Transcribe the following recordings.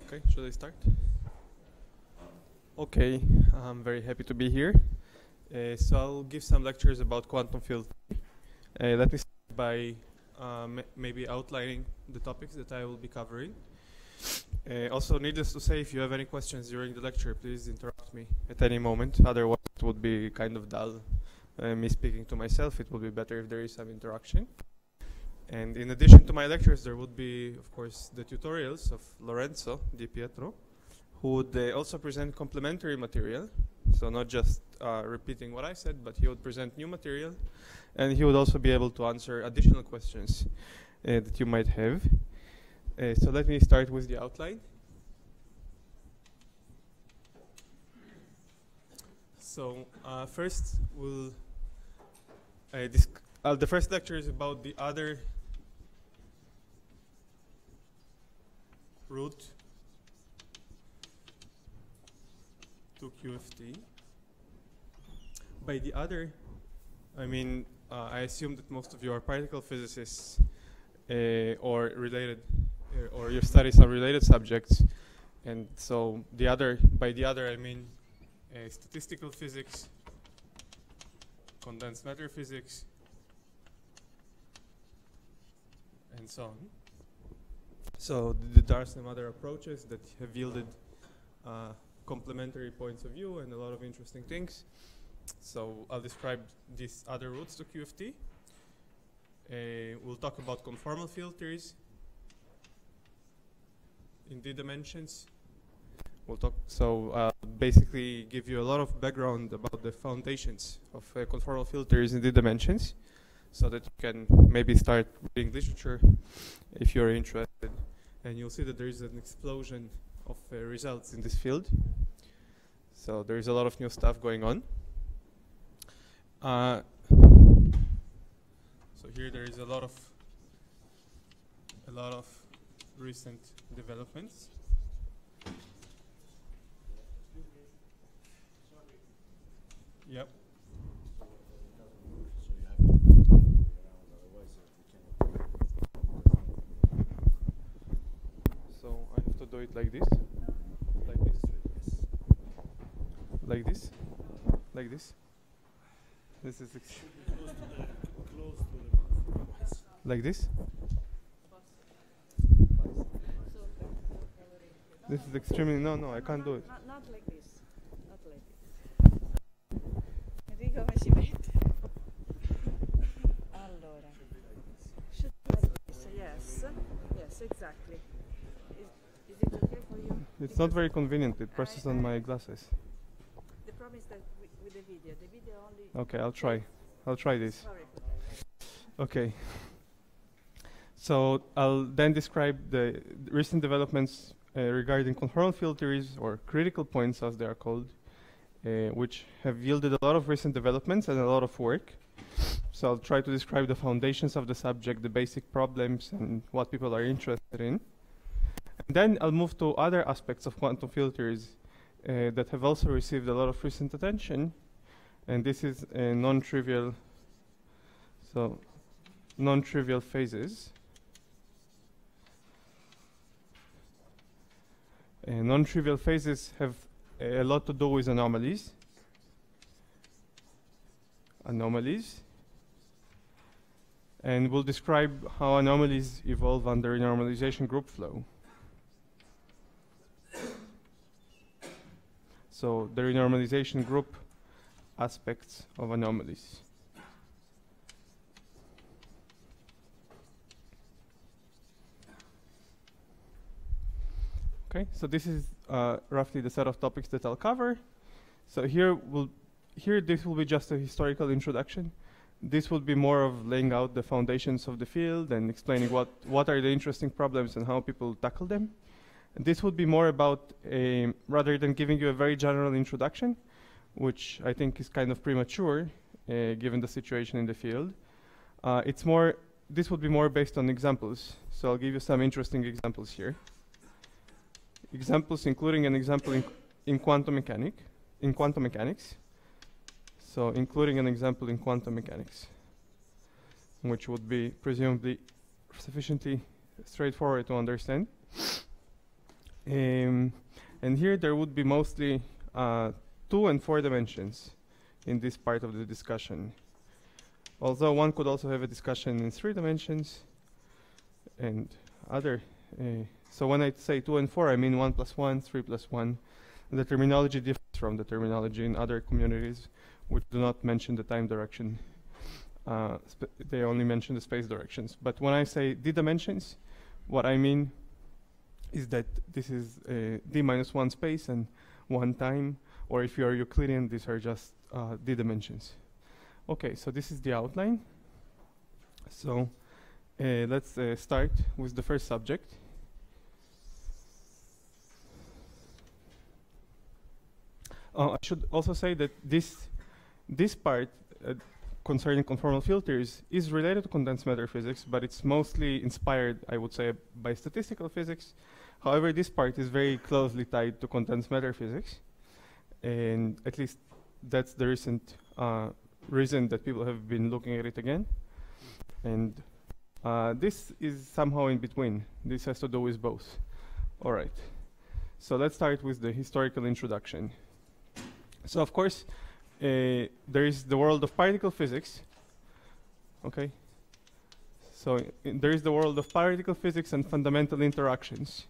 Okay, should I start? Okay, I'm very happy to be here. So I'll give some lectures about quantum field theory. Let me start by maybe outlining the topics that I will be covering. Also, needless to say, if you have any questions during the lecture, please interrupt me at any moment. Otherwise, it would be kind of dull, me speaking to myself. It would be better if there is some interaction. And in addition to my lectures, there would be, of course, the tutorials of Lorenzo Di Pietro, who would also present complementary material. So not just repeating what I said, but he would present new material. And he would also be able to answer additional questions that you might have. So let me start with the outline. So first, the first lecture is about the other route to QFT. By the other, I mean, I assume that most of you are particle physicists or related, or you study some related subjects. And so by the other, I mean statistical physics, condensed matter physics, and so on. So there are some other approaches that have yielded complementary points of view and a lot of interesting things. So I'll describe these other routes to QFT. We'll talk about conformal field theories in D dimensions. Basically give you a lot of background about the foundations of conformal field theories in D dimensions, so that you can maybe start reading literature if you're interested. And you'll see that there is an explosion of results in this field. So there is a lot of new stuff going on. So here there is a lot of recent developments. Yep. So I have to do it like this, like this, like this. This is like this. This is extremely no. I can't do it. Not like this. Not like this. Enrico, come si mette? Allora. Should be like this. Yes, exactly. Is it okay for you? It's not very convenient. It presses on my glasses. The problem is that with the video only. Okay, I'll try this. Sorry. Okay. So I'll then describe the recent developments regarding conformal field theories, or critical points as they are called, which have yielded a lot of recent developments and a lot of work. So I'll try to describe the foundations of the subject, the basic problems, and what people are interested in. And then I'll move to other aspects of quantum field theories that have also received a lot of recent attention. And this is non-trivial phases. Non-trivial phases have a lot to do with anomalies. And we'll describe how anomalies evolve under normalization group flow. So the renormalization group aspects of anomalies. Okay, so this is roughly the set of topics that I'll cover. So this will be just a historical introduction. This will be more of laying out the foundations of the field and explaining what are the interesting problems and how people tackle them. And this would be more about rather than giving you a very general introduction, which I think is kind of premature given the situation in the field. This would be more based on examples. So I'll give you some interesting examples here. Examples including an example in quantum mechanics. So including an example in quantum mechanics, which would be presumably sufficiently straightforward to understand. And here there would be mostly 2 and 4 dimensions in this part of the discussion. Although one could also have a discussion in 3 dimensions and other. So when I say 2 and 4, I mean 1 plus 1, 3 plus 1. And the terminology differs from the terminology in other communities which do not mention the time direction. They only mention the space directions. But when I say d dimensions, what I mean is that this is d minus 1 space and 1 time, or if you are Euclidean, these are just d dimensions. Okay, so this is the outline. So let's start with the first subject. I should also say that this part concerning conformal filters is related to condensed matter physics, but it's mostly inspired, I would say, by statistical physics. However, this part is very closely tied to condensed matter physics, and at least that's the recent reason that people have been looking at it again. And this is somehow in between. This has to do with both. All right. So let's start with the historical introduction. So of course, there is the world of particle physics. Okay. So there is the world of particle physics and fundamental interactions.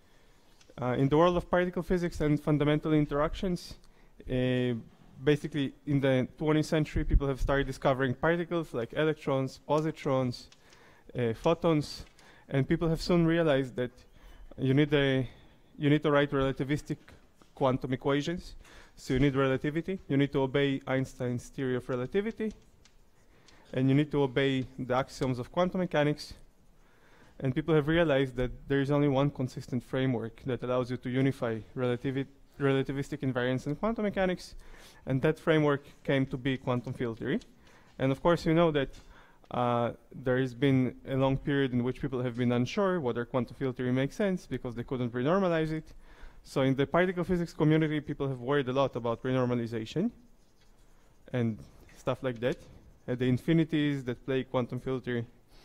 In the world of particle physics and fundamental interactions, basically in the 20th century, people have started discovering particles like electrons, positrons, photons, and people have soon realized that you need to write relativistic quantum equations. So you need relativity, you need to obey Einstein's theory of relativity, and you need to obey the axioms of quantum mechanics. And people have realized that there is only one consistent framework that allows you to unify relativistic invariance and quantum mechanics, and that framework came to be quantum field theory. And of course, you know that there has been a long period in which people have been unsure whether quantum field theory makes sense because they couldn't renormalize it. So in the particle physics community, people have worried a lot about renormalization and stuff like that, the infinities that play quantum field theory.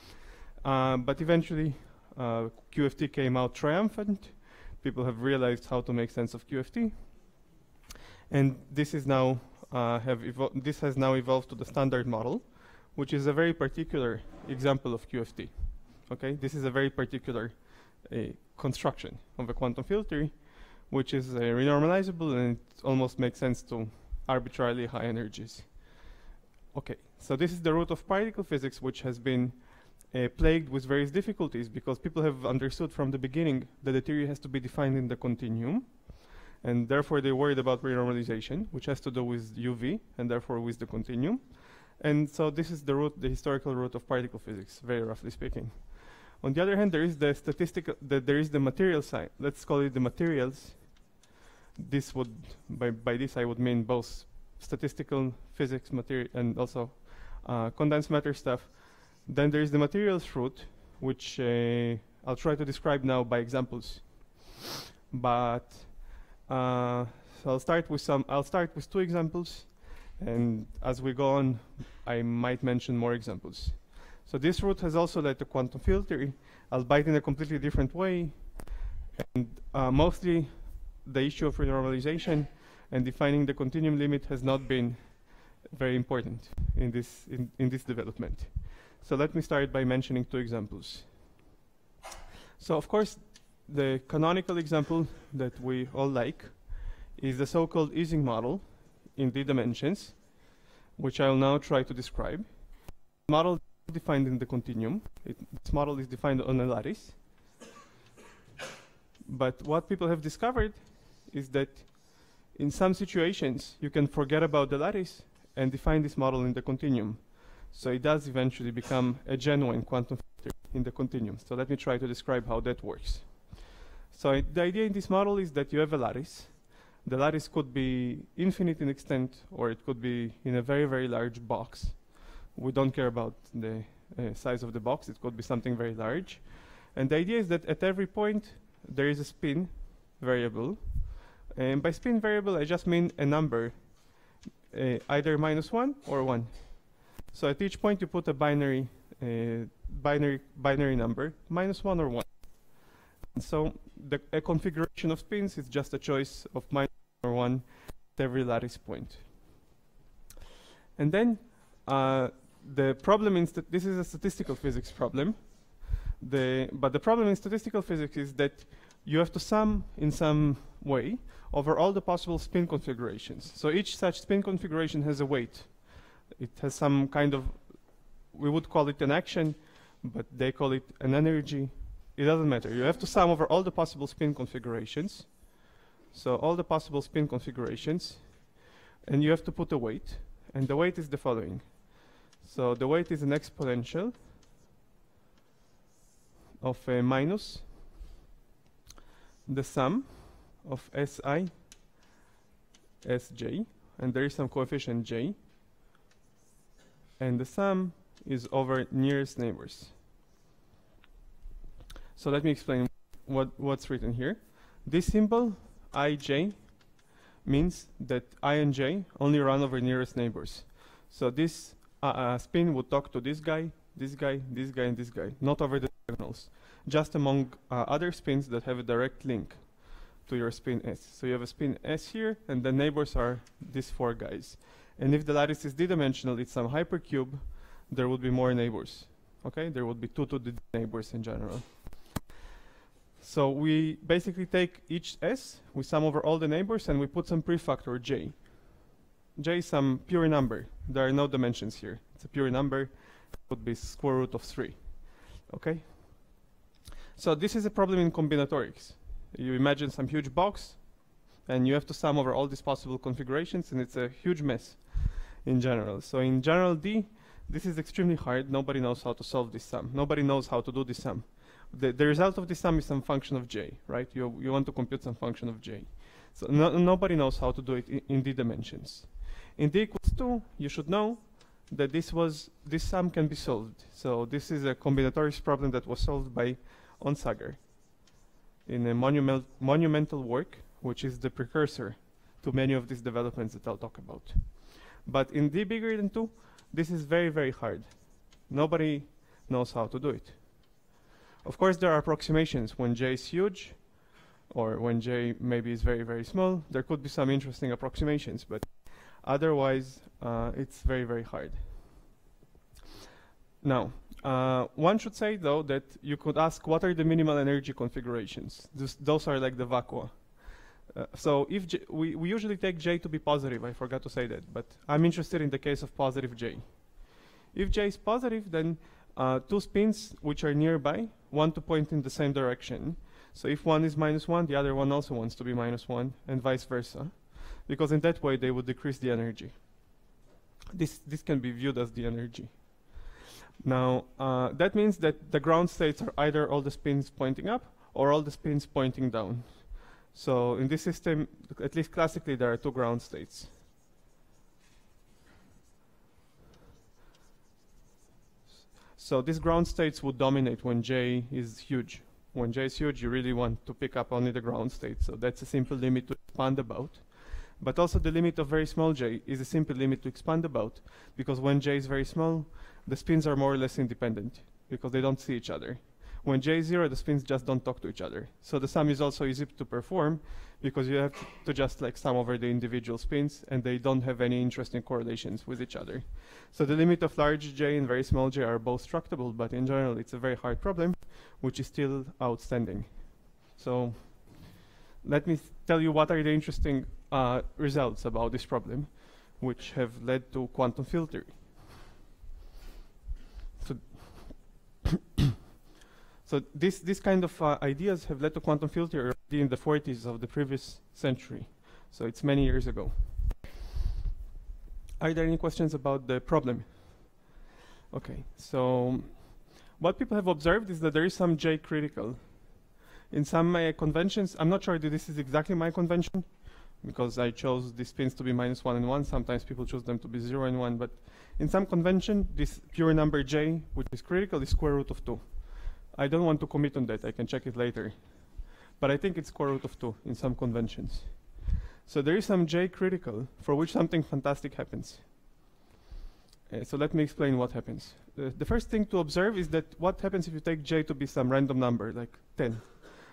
But eventually, QFT came out triumphant. People have realized how to make sense of QFT, and this is now this has now evolved to the standard model, which is a very particular example of QFT. Okay, this is a very particular construction of a quantum field theory, which is renormalizable, and it almost makes sense to arbitrarily high energies. Okay, so this is the root of particle physics, which has been plagued with various difficulties because people have understood from the beginning that the theory has to be defined in the continuum, and therefore they worried about renormalization, which has to do with UV, and therefore with the continuum. And so this is the root, the historical root of particle physics, very roughly speaking. On the other hand, there is the statistical, there is the material side. Let's call it the materials. This would, by this I would mean both statistical physics material and also condensed matter stuff. Then there is the materials root, which I'll try to describe now by examples. But so I'll start with 2 examples, and as we go on, I might mention more examples. So this route has also led to quantum field theory, albeit in a completely different way. And mostly the issue of renormalization and defining the continuum limit has not been very important in this development. So let me start by mentioning 2 examples. So of course, the canonical example that we all like is the so-called Ising model in d dimensions, which I'll now try to describe. The model defined in the continuum. This model is defined on a lattice. But what people have discovered is that in some situations, you can forget about the lattice and define this model in the continuum. So it does eventually become a genuine quantum filter in the continuum. So let me try to describe how that works. So the idea in this model is that you have a lattice. The lattice could be infinite in extent, or it could be in a very, very large box. We don't care about the size of the box. It could be something very large. And the idea is that at every point, there is a spin variable. And by spin variable, I just mean a number, either -1 or 1. So at each point, you put a binary number, -1 or 1. And so a configuration of spins is just a choice of minus or 1 at every lattice point. And then the problem is that this is a statistical physics problem. But the problem in statistical physics is that you have to sum in some way over all the possible spin configurations. So each such spin configuration has a weight. It has some kind of, we would call it an action, but they call it an energy. It doesn't matter. You have to sum over all the possible spin configurations. So all the possible spin configurations, and you have to put a weight. And the weight is the following. So the weight is an exponential of a minus the sum of Si Sj, and there is some coefficient j, and the sum is over nearest neighbors. So let me explain what's written here. This symbol ij means that I and j only run over nearest neighbors. So this spin would talk to this guy, this guy, this guy, and this guy, not over the diagonals, just among other spins that have a direct link to your spin S. So you have a spin S here, and the neighbors are these 4 guys. And if the lattice is d-dimensional, it's some hypercube, there would be more neighbors. Okay, there would be 2 to the neighbors in general. So we basically take each S, we sum over all the neighbors, and we put some prefactor j. J is some pure number. There are no dimensions here. It's a pure number. It would be square root of 3. Okay? So this is a problem in combinatorics. You imagine some huge box, and you have to sum over all these possible configurations, and it's a huge mess in general. So in general D, this is extremely hard. Nobody knows how to solve this sum. Nobody knows how to do this sum. The result of this sum is some function of j, right? You want to compute some function of j. So nobody knows how to do it in d dimensions. In d equals 2, you should know that this sum can be solved. So this is a combinatorics problem that was solved by Onsager in a monumental work, which is the precursor to many of these developments that I'll talk about. But in d bigger than 2, this is very, very hard. Nobody knows how to do it. Of course, there are approximations when j is huge, or when j maybe is very, very small. There could be some interesting approximations, but otherwise, it's very, very hard. Now, one should say, though, that you could ask what are the minimal energy configurations. Those are like the vacua. So if we usually take j to be positive, I forgot to say that, but I'm interested in the case of positive j. If j is positive, then 2 spins which are nearby want to point in the same direction. So if one is -1, the other one also wants to be -1, and vice versa, because in that way they would decrease the energy. This can be viewed as the energy. Now, that means that the ground states are either all the spins pointing up or all the spins pointing down. So in this system, at least classically, there are 2 ground states. So these ground states would dominate when j is huge. When j is huge, you really want to pick up only the ground state. So that's a simple limit to expand about. But also the limit of very small j is a simple limit to expand about, because when j is very small, the spins are more or less independent, because they don't see each other. When j is 0, the spins just don't talk to each other. So the sum is also easy to perform, because you have to just like sum over the individual spins, and they don't have any interesting correlations with each other. So the limit of large j and very small j are both tractable, but in general it's a very hard problem, which is still outstanding. So let me tell you what are the interesting results about this problem, which have led to quantum field theory. So this kind of ideas have led to quantum field theory already in the 40s of the previous century. So it's many years ago. Are there any questions about the problem? Okay, so what people have observed is that there is some j critical. In some conventions, I'm not sure that this is exactly my convention, because I chose the spins to be -1 and 1. Sometimes people choose them to be 0 and 1, but in some convention, this pure number j, which is critical, is square root of 2. I don't want to commit on that. I can check it later. But I think it's square root of 2 in some conventions. So there is some j critical for which something fantastic happens. So let me explain what happens. The first thing to observe is that what happens if you take j to be some random number, like 10.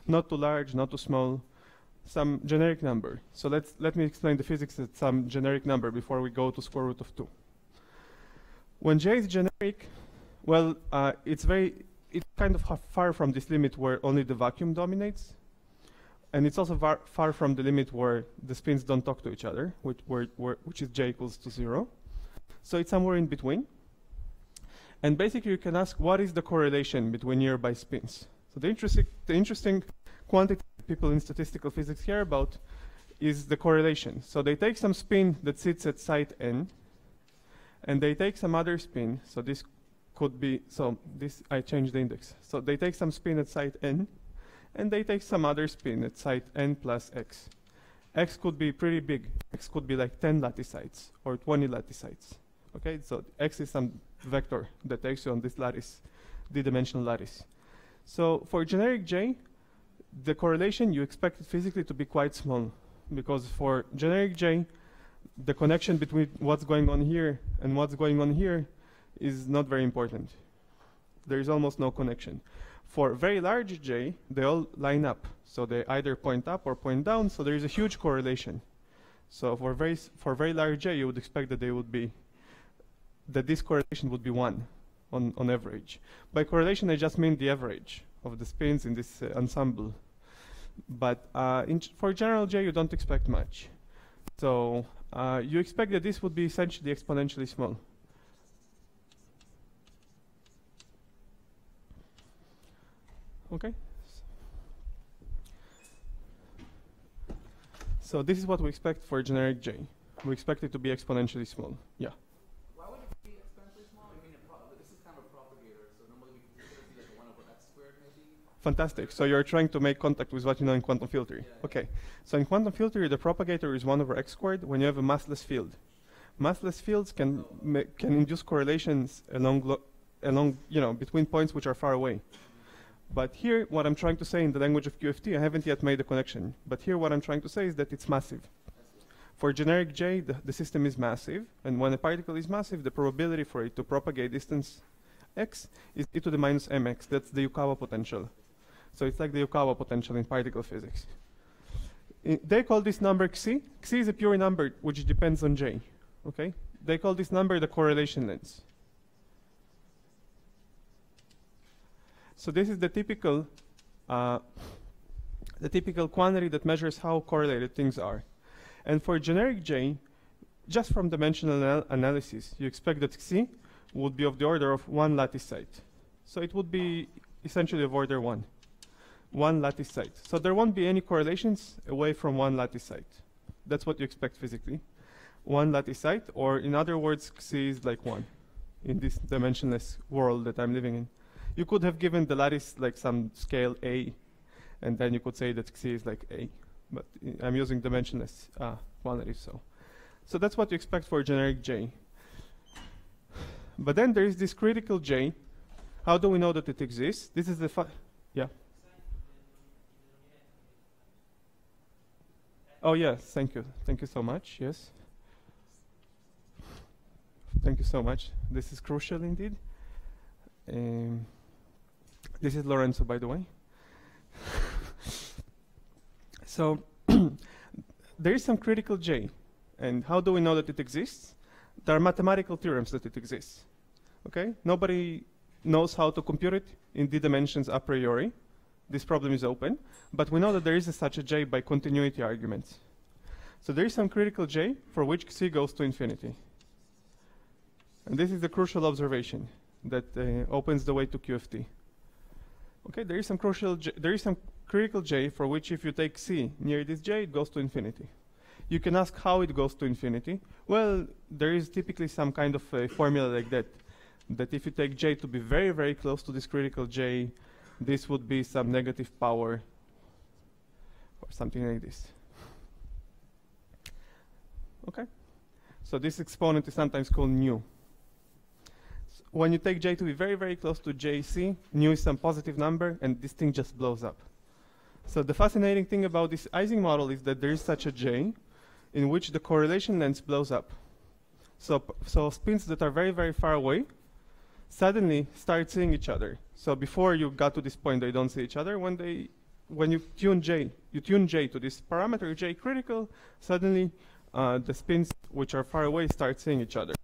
Not too large, not too small, some generic number. So let me explain the physics at some generic number before we go to square root of 2. When j is generic, well, it's kind of far from this limit where only the vacuum dominates. And it's also far from the limit where the spins don't talk to each other, which is j equals to 0. So it's somewhere in between. And basically you can ask, what is the correlation between nearby spins? So the interesting quantity people in statistical physics care about is the correlation. So they take some spin that sits at site n, and they take some other spin. So this could be, I changed the index. So they take some spin at site n, and they take some other spin at site n plus x. X could be pretty big. X could be like 10 lattice sites or 20 lattice sites. Okay, so x is some vector that takes you on this lattice, d-dimensional lattice. So for generic j, the correlation you expect it physically to be quite small, because for generic j, the connection between what's going on here and what's going on here is not very important. There is almost no connection. For very large j, they all line up. So they either point up or point down, so there is a huge correlation. So for very large j, you would expect that this correlation would be 1 on average. By correlation, I just mean the average of the spins in this ensemble. But for general j, you don't expect much. So you expect that this would be essentially exponentially small. Okay. So this is what we expect for generic j. We expect it to be exponentially small. Yeah. Why would it be exponentially small? I mean, this is kind of a propagator, so normally we consider it like 1 over x squared, maybe. Fantastic. So you're trying to make contact with what you know in quantum field theory. Yeah, okay. So in quantum field theory, the propagator is 1 over x squared when you have a massless field. Massless fields can induce correlations along between points which are far away. But here, what I'm trying to say in the language of QFT, I haven't yet made the connection. But here, what I'm trying to say is that it's massive. For generic j, the system is massive. And when a particle is massive, the probability for it to propagate distance x is e to the minus mx. That's the Yukawa potential. So it's like the Yukawa potential in particle physics. They call this number xi. Xi is a pure number which depends on j. Okay? They call this number the correlation length. So this is the typical quantity that measures how correlated things are. And for generic j, just from dimensional analysis, you expect that xi would be of the order of 1 lattice site. So it would be essentially of order 1. 1 lattice site. So there won't be any correlations away from 1 lattice site. That's what you expect physically. 1 lattice site, or in other words, xi is like 1 in this dimensionless world that I'm living in. You could have given the lattice like some scale a, and then you could say that xi is like a. But I'm using dimensionless quantities, so that's what you expect for generic j. But then there is this critical j. How do we know that it exists? This is the yeah. Oh yes, thank you so much. Yes, thank you so much. This is crucial indeed. This is Lorenzo, by the way. So there is some critical j. And how do we know that it exists? There are mathematical theorems that it exists. Okay? Nobody knows how to compute it in d dimensions a priori. This problem is open. But we know that there is such a j by continuity arguments. So there is some critical j for which xi goes to infinity. And this is the crucial observation that opens the way to QFT. Okay, there is some critical j for which if you take xi near this j, it goes to infinity. You can ask how it goes to infinity. Well, there is typically some kind of a formula like that, that if you take j to be very, very close to this critical j, this would be some negative power or something like this. Okay, so this exponent is sometimes called nu. When you take j to be very, very close to jc, nu is some positive number, and this thing just blows up. So the fascinating thing about this Ising model is that there is such a j in which the correlation length blows up. So spins that are very, very far away suddenly start seeing each other. So before you got to this point, they don't see each other. When when you tune J to this parameter J critical, suddenly the spins which are far away start seeing each other.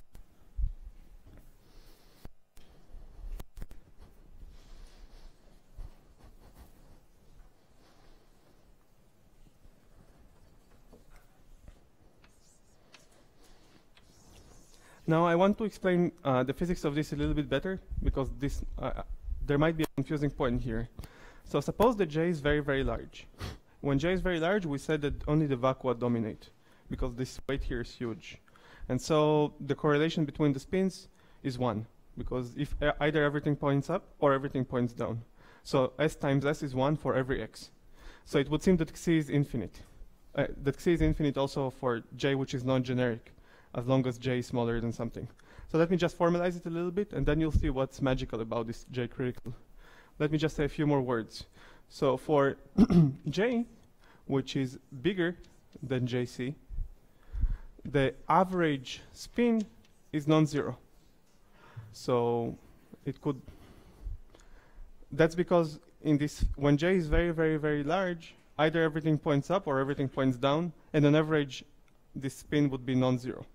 Now I want to explain the physics of this a little bit better, because this there might be a confusing point here. So suppose that J is very, very large. When J is very large, we said that only the vacua dominate, because this weight here is huge. And so the correlation between the spins is 1, because if either everything points up or everything points down. So S times S is 1 for every X. So it would seem that Xi is infinite. That Xi is infinite also for J, which is non-generic, as long as J is smaller than something. So let me just formalize it a little bit, and then you'll see what's magical about this J critical. Let me just say a few more words. So for J, which is bigger than JC, the average spin is non-zero. So it could, that's because in this, when J is very, very, very large, either everything points up or everything points down, and on average, this spin would be non-zero.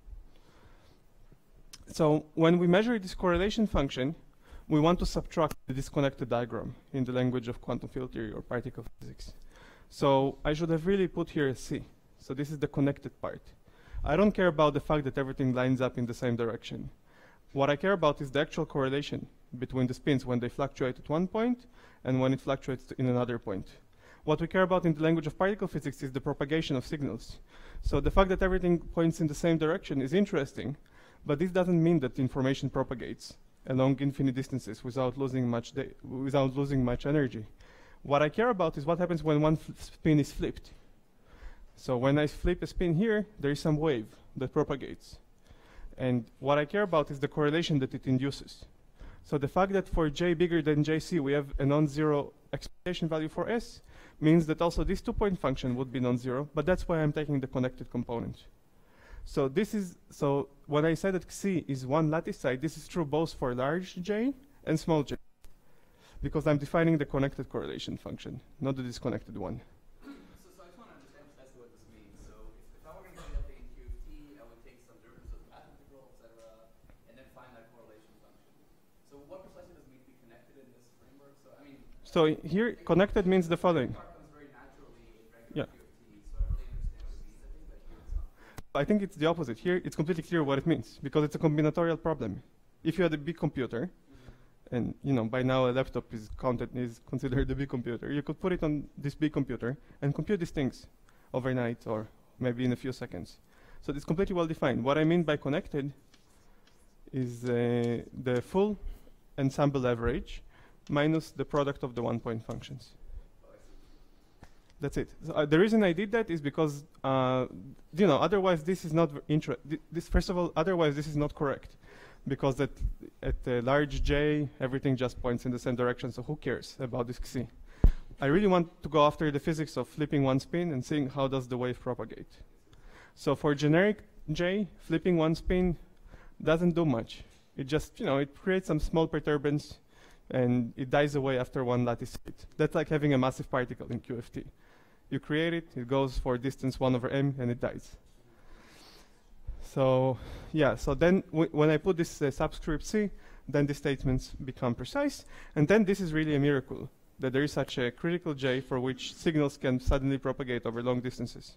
So when we measure this correlation function, we want to subtract the disconnected diagram in the language of quantum field theory or particle physics. So I should have really put here a C. So this is the connected part. I don't care about the fact that everything lines up in the same direction. What I care about is the actual correlation between the spins when they fluctuate at one point and when it fluctuates in another point. What we care about in the language of particle physics is the propagation of signals. So the fact that everything points in the same direction is interesting, but this doesn't mean that information propagates along infinite distances without losing much energy. What I care about is what happens when one spin is flipped. So when I flip a spin here, there is some wave that propagates. And what I care about is the correlation that it induces. So the fact that for J bigger than JC we have a non-zero expectation value for S means that also this two-point function would be non-zero, but that's why I'm taking the connected component. So this is, so when I said that Xi is one lattice side, this is true both for large J and small j, because I'm defining the connected correlation function, not the disconnected one. So I just want to understand precisely what this means. So if I were going to write up in Q of T, I would take some derivatives of the path integral, etc., and then find that correlation function. So what precisely does it mean to be connected in this framework? So I mean, So here, connected means the following. part comes very naturally in regular Yeah. Q of T, so I really understand what it means. I think that here it's not. I think it's the opposite. Here, it's completely clear what it means, because it's a combinatorial problem. If you had a big computer, and you know by now a laptop is considered a big computer, you could put it on this big computer and compute these things overnight or maybe in a few seconds. So it's completely well defined. What I mean by connected is the full ensemble average minus the product of the one-point functions. That's it. So, the reason I did that is because you know, otherwise this is not first of all, otherwise this is not correct, because at a large J everything just points in the same direction. So who cares about this Xi? I really want to go after the physics of flipping one spin and seeing how does the wave propagate. So for generic J, flipping one spin doesn't do much. It just, you know, it creates some small perturbance and it dies away after one lattice state. That's like having a massive particle in QFT. You create it, it goes for distance 1 over m, and it dies. So yeah, so then when I put this subscript C, then the statements become precise. And then this is really a miracle, that there is such a critical J for which signals can suddenly propagate over long distances.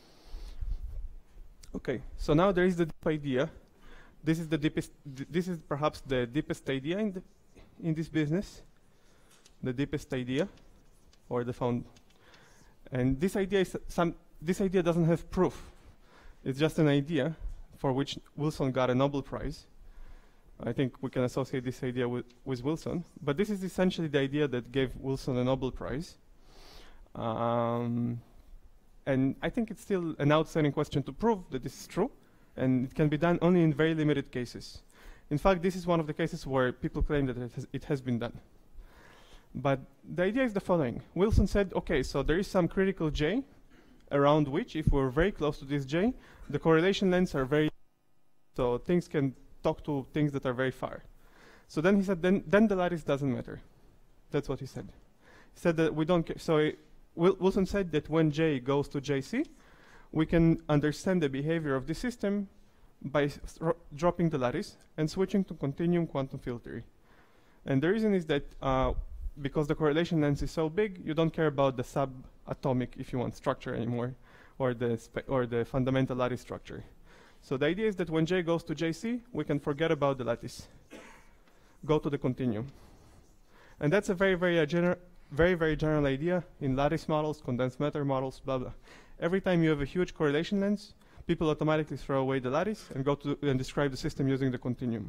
Okay, so now there is the deep idea. This is the deepest, this is perhaps the deepest idea in this business. The deepest idea, or the found. And this idea is this idea doesn't have proof. It's just an idea for which Wilson got a Nobel Prize. I think we can associate this idea with Wilson. But this is essentially the idea that gave Wilson a Nobel Prize. And I think it's still an outstanding question to prove that this is true. And it can be done only in very limited cases. In fact, this is one of the cases where people claim that it has been done. But the idea is the following. Wilson said, okay, so there is some critical J around which, if we're very close to this J, the correlation lengths are very, so things can talk to things that are very far. So then he said, then the lattice doesn't matter. That's what he said. said that we don't. Wilson said that when J goes to JC, we can understand the behavior of the system by dropping the lattice and switching to continuum quantum field theory. And the reason is that because the correlation length is so big, you don't care about the subatomic, if you want, structure anymore, or the fundamental lattice structure. So the idea is that when J goes to JC, we can forget about the lattice, go to the continuum. And that's a very, very general idea in lattice models, condensed matter models, blah, blah. Every time you have a huge correlation length, people automatically throw away the lattice and go to and describe the system using the continuum.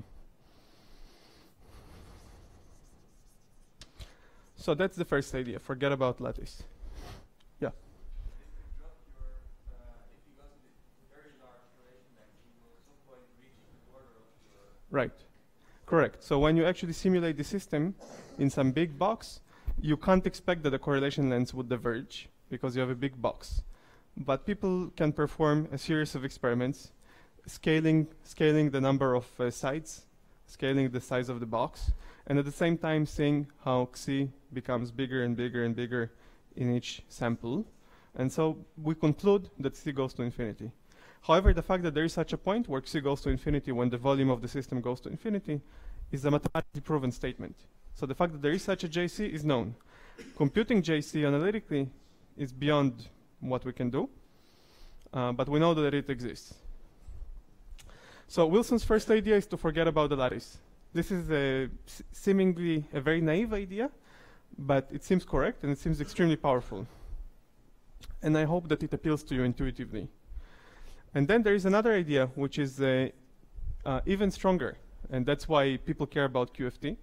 So that's the first idea, forget about lattice. Yeah. Right. Correct. So when you actually simulate the system in some big box, you can't expect that the correlation lengths would diverge because you have a big box. But people can perform a series of experiments, scaling the number of sites, scaling the size of the box, and at the same time seeing how Xi becomes bigger and bigger and bigger in each sample. And so we conclude that Xi goes to infinity. However, the fact that there is such a point where Xi goes to infinity when the volume of the system goes to infinity is a mathematically proven statement. So the fact that there is such a JC is known. Computing JC analytically is beyond what we can do, but we know that it exists. So Wilson's first idea is to forget about the lattice. This is seemingly a very naive idea, but it seems correct and it seems extremely powerful. And I hope that it appeals to you intuitively. And then there is another idea which is even stronger, and that's why people care about QFT,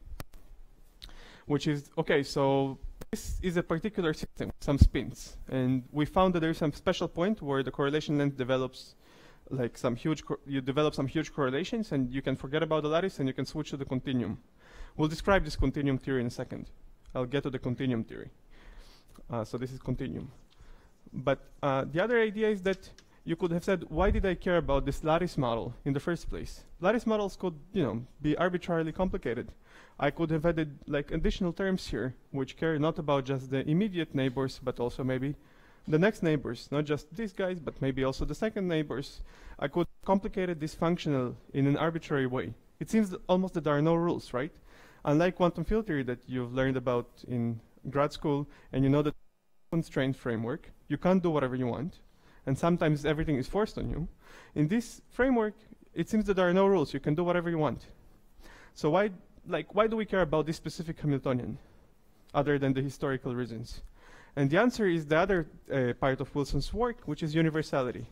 which is, okay, so this is a particular system, some spins, and we found that there is some special point where the correlation length develops like some huge, you develop some huge correlations, and you can forget about the lattice and you can switch to the continuum. We'll describe this continuum theory in a second. I'll get to the continuum theory. So this is continuum. But the other idea is that you could have said, why did I care about this lattice model in the first place? Lattice models could, be arbitrarily complicated. I could have added like additional terms here, which care not about just the immediate neighbors, but also maybe the next neighbors, not just these guys, but maybe also the second neighbors. I could complicate this functional in an arbitrary way. It seems almost that there are no rules, right? Unlike quantum field theory that you've learned about in grad school, and you know that constraint framework, you can't do whatever you want, and sometimes everything is forced on you. In this framework, it seems that there are no rules. You can do whatever you want. So why do we care about this specific Hamiltonian, other than the historical reasons? And the answer is the other part of Wilson's work, which is universality.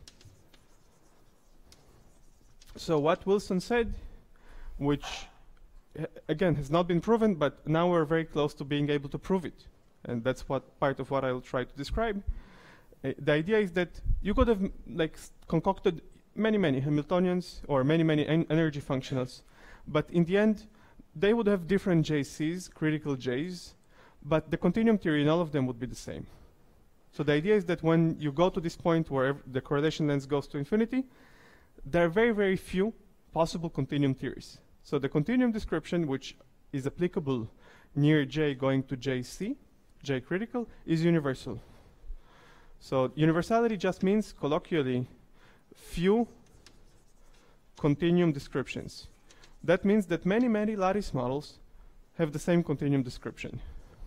So what Wilson said, which again has not been proven, but now we're very close to being able to prove it. And that's what part of what I'll try to describe. The idea is that you could have concocted many Hamiltonians or many energy functionals, but in the end, they would have different JCs, critical Js, but the continuum theory in all of them would be the same. So the idea is that when you go to this point where the correlation length goes to infinity, there are very, very few possible continuum theories. So the continuum description, which is applicable near J going to JC, J critical, is universal. So universality just means, colloquially, few continuum descriptions. That means that many lattice models have the same continuum description.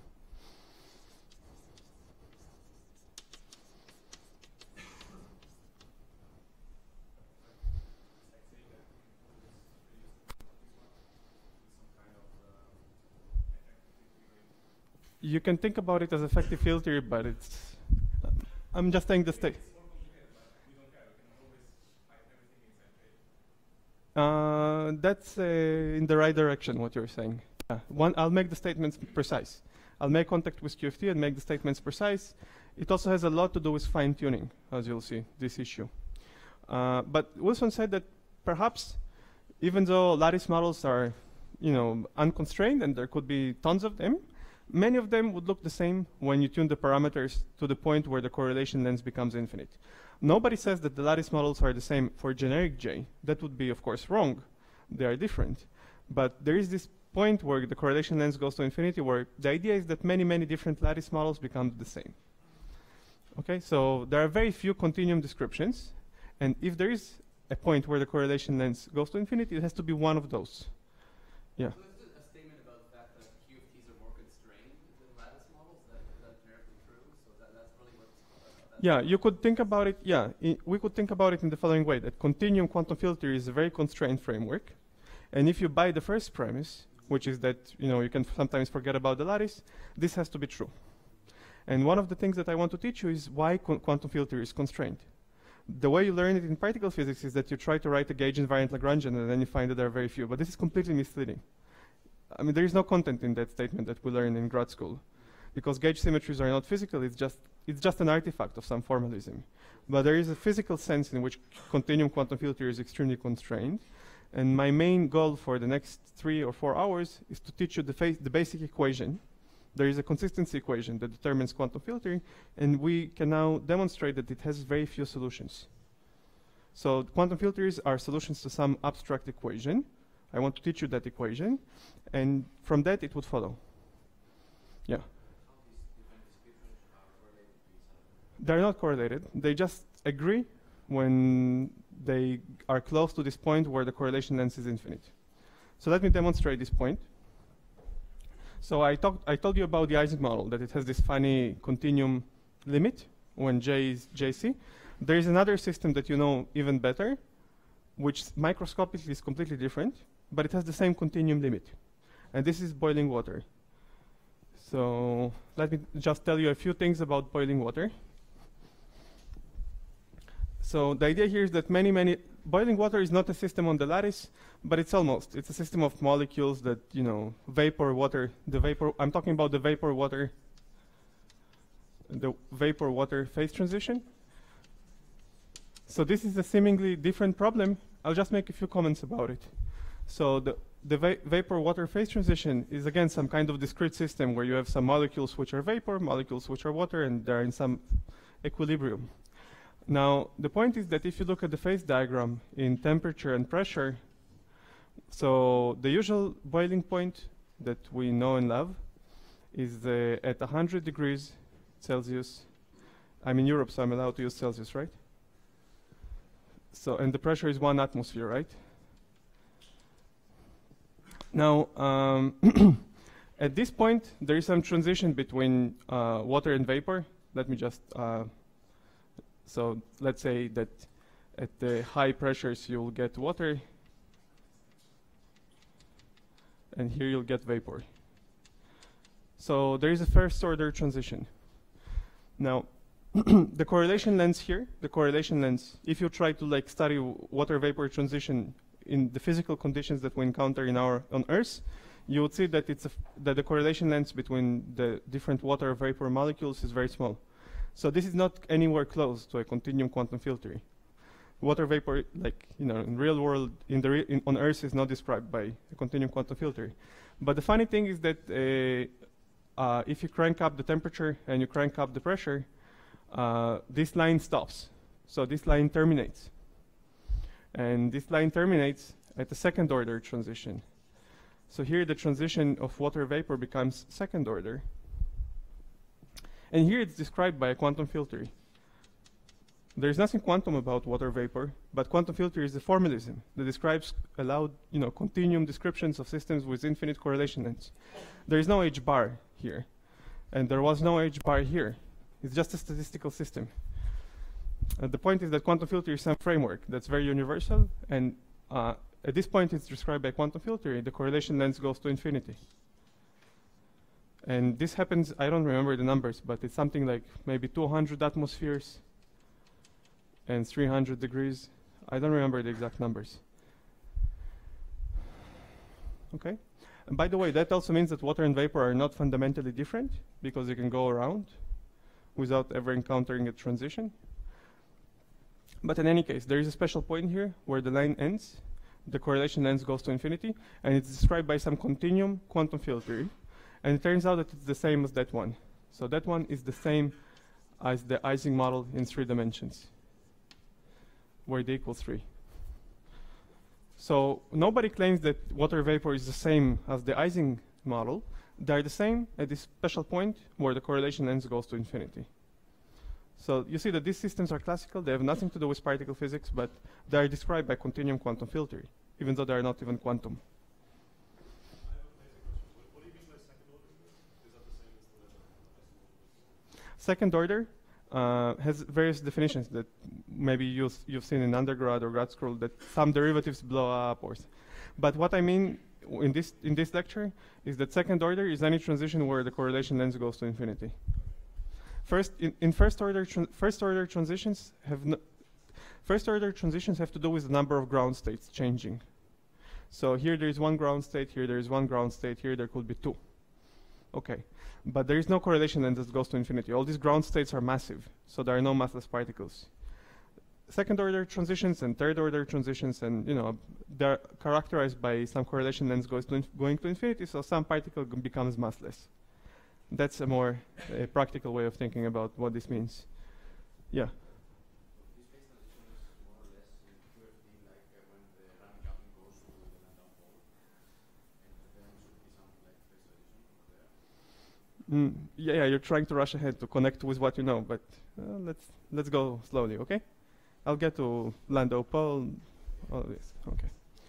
You can think about it as effective field theory, but it's... I'm just saying the state. That's in the right direction, what you're saying. I'll make the statements precise. I'll make contact with QFT and make the statements precise. It also has a lot to do with fine-tuning, as you'll see, this issue. But Wilson said that perhaps, even though lattice models are, unconstrained, and there could be tons of them, many of them would look the same when you tune the parameters to the point where the correlation length becomes infinite. Nobody says that the lattice models are the same for generic J. That would be, of course, wrong. They are different. But there is this point where the correlation length goes to infinity, where the idea is that many, many different lattice models become the same. Okay, so there are very few continuum descriptions, and if there is a point where the correlation length goes to infinity, it has to be one of those. Yeah. So is it a statement about the fact that QFTs are more constrained than lattice models? Is that generically true? So that's really what's yeah, you could think about it. Yeah, we could think about it in the following way: that continuum quantum filter is a very constrained framework, and if you buy the first premise, which is that you can sometimes forget about the lattice, this has to be true. And one of the things that I want to teach you is why quantum filter is constrained. The way you learn it in particle physics is that you try to write a gauge invariant Lagrangian, and then you find that there are very few. But this is completely misleading. I mean, there is no content in that statement that we learn in grad school, because gauge symmetries are not physical. It's just an artifact of some formalism. But there is a physical sense in which continuum quantum filter is extremely constrained. And my main goal for the next 3 or 4 hours is to teach you the basic equation. There is a consistency equation that determines quantum filtering, and we can now demonstrate that it has very few solutions. So quantum filters are solutions to some abstract equation. I want to teach you that equation, and from that it would follow. Yeah. They're not correlated. They just agree when they are close to this point where the correlation length is infinite. So let me demonstrate this point. So I told you about the Ising model, that it has this funny continuum limit when J is JC. There is another system that you know even better, which microscopically is completely different, but it has the same continuum limit. And this is boiling water. So let me just tell you a few things about boiling water. So the idea here is that boiling water is not a system on the lattice, but it's almost. It's a system of molecules that, vapor, water, I'm talking about the vapor-water phase transition. So this is a seemingly different problem. I'll just make a few comments about it. So the vapor-water phase transition is, again, some kind of discrete system where you have some molecules which are vapor, molecules which are water, and they're in some equilibrium. Now, the point is that if you look at the phase diagram in temperature and pressure, so the usual boiling point that we know and love is at 100 degrees Celsius. I'm in Europe, so I'm allowed to use Celsius, right? So, and the pressure is 1 atmosphere, right? Now, at this point, there is some transition between water and vapor. Let me just so let's say that at the high pressures you'll get water, and here you'll get vapor. So there is a first order transition. Now, the correlation length here, if you try to study water vapor transition in the physical conditions that we encounter on Earth, you would see that that the correlation length between the different water vapor molecules is very small. So this is not anywhere close to a continuum quantum filter. Water vapor, in real world, on Earth, is not described by a continuum quantum filter. But the funny thing is that if you crank up the temperature and you crank up the pressure, this line stops. So this line terminates. And this line terminates at the second order transition. So here the transition of water vapor becomes second order. And here it's described by a quantum filter. There's nothing quantum about water vapor, but quantum filter is a formalism that describes allowed, continuum descriptions of systems with infinite correlation lengths. There is no h bar here, and there was no h bar here. It's just a statistical system. The point is that quantum filter is some framework that's very universal, and at this point it's described by quantum filter. The correlation length goes to infinity. And this happens, I don't remember the numbers, but it's something like maybe 200 atmospheres and 300 degrees. I don't remember the exact numbers. Okay? And by the way, that also means that water and vapor are not fundamentally different, because you can go around without ever encountering a transition. But in any case, there is a special point here where the line ends, the correlation length goes to infinity, and it's described by some continuum quantum filter. And it turns out that it's the same as that one. So that one is the same as the Ising model in 3 dimensions, where d equals 3. So nobody claims that water vapor is the same as the Ising model. They're the same at this special point where the correlation length goes to infinity. So you see that these systems are classical. They have nothing to do with particle physics, but they are described by continuum quantum field theory, even though they are not even quantum. What do you mean by second order? Is that the same as the Second order has various definitions that maybe you've seen in undergrad or grad school, that some derivatives blow up, but what I mean in this lecture is that second order is any transition where the correlation length goes to infinity. First, in first order transitions have to do with the number of ground states changing. So here there is one ground state, here there is one ground state, here there could be two. Okay, but there is no correlation length that goes to infinity. All these ground states are massive, so there are no massless particles. Second order transitions and third order transitions, and they're characterized by some correlation length going to infinity, so some particle becomes massless. That's a more practical way of thinking about what this means. Yeah. This phase transition is more or less in QFT, like when the random coupling goes to the random pole, and then should be something like phase transition there. Yeah, you're trying to rush ahead to connect with what you know, but let's go slowly, okay? I'll get to Landau pole, all of this, okay.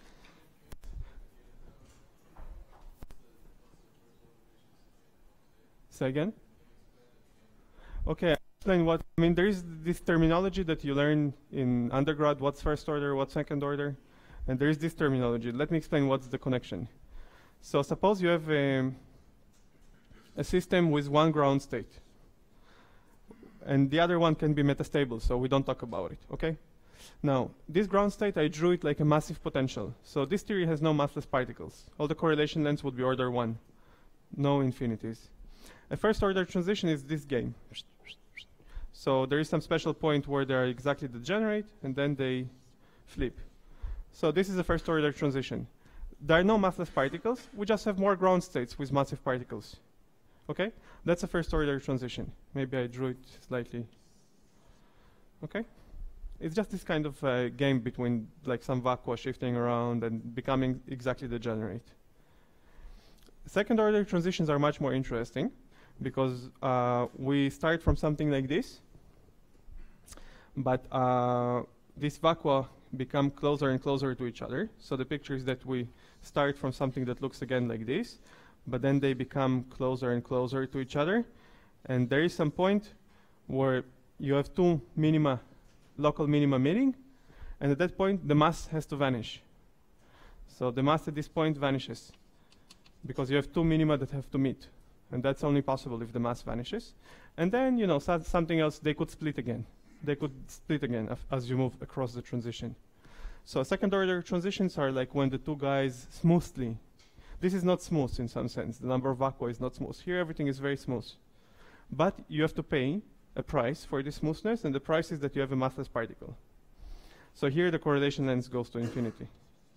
Say again? Okay, explain what, I mean, there is this terminology that you learn in undergrad, what's first order, what's second order, and there is this terminology. Let me explain what's the connection. So suppose you have a system with one ground state, and the other one can be metastable, so we don't talk about it, okay? Now, this ground state, I drew it like a massive potential. So this theory has no massless particles. All the correlation lengths would be order 1, no infinities. A first order transition is this game. So there is some special point where they are exactly degenerate, and then they flip. So this is a first order transition. There are no massless particles. We just have more ground states with massive particles. Okay? That's a first order transition. Maybe I drew it slightly. Okay? It's just this kind of game between like some vacua shifting around and becoming exactly degenerate. Second order transitions are much more interesting because we start from something like this, but these vacua become closer and closer to each other. So the picture is that we start from something that looks again like this, but then they become closer and closer to each other. And there is some point where you have two minima, local minima meeting, and at that point the mass has to vanish. So the mass at this point vanishes because you have two minima that have to meet, and that's only possible if the mass vanishes. And then, something else, they could split again. They could split again as you move across the transition. So second order transitions are like when the two guys smoothly. This is not smooth in some sense. The number of vacua is not smooth. Here everything is very smooth. But you have to pay a price for this smoothness, and the price is that you have a massless particle. So here the correlation length goes to infinity.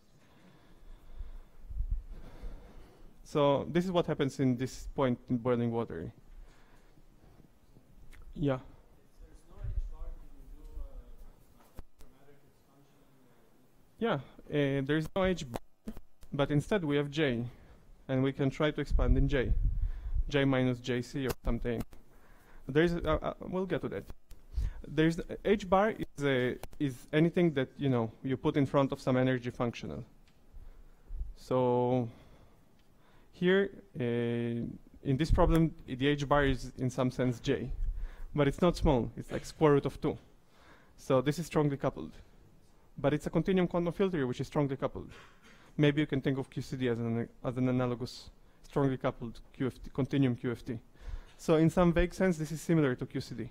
So this is what happens in this point in boiling water. Yeah. Yeah, there is no H bar, but instead we have J, and we can try to expand in J. J minus JC or something. There is, we'll get to that. There's H bar is anything that you put in front of some energy functional. So here in this problem, the H bar is in some sense J, but it's not small. It's like square root of 2. So this is strongly coupled. But it's a continuum quantum field theory which is strongly coupled. Maybe you can think of QCD as an analogous strongly coupled QFT, continuum QFT. So in some vague sense, this is similar to QCD.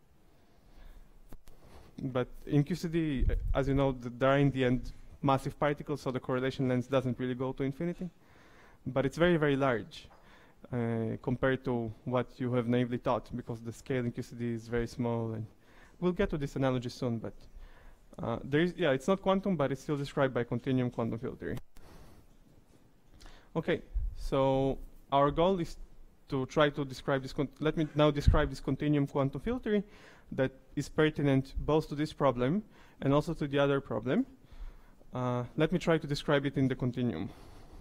But in QCD, as you know, there are in the end massive particles, so the correlation length doesn't really go to infinity. But it's very, very large compared to what you have naively thought, because the scale in QCD is very small. And we'll get to this analogy soon, but it's not quantum, but it's still described by continuum quantum field theory. Okay, so our goal is to try to describe this. Let me now describe this continuum quantum field theory that is pertinent both to this problem and also to the other problem. Let me try to describe it in the continuum.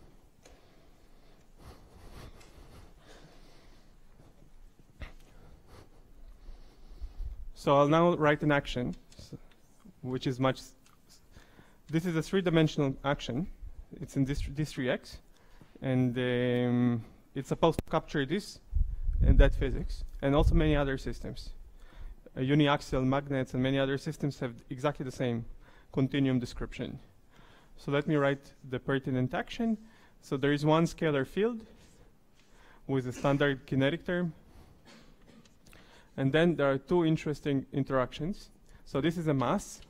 So I'll now write an action, which is this is a three-dimensional action. It's in this 3x, and it's supposed to capture this and that physics, and also many other systems. Uniaxial magnets and many other systems have exactly the same continuum description. So let me write the pertinent action. So there is one scalar field with a standard kinetic term. And then there are two interesting interactions. So this is a mass.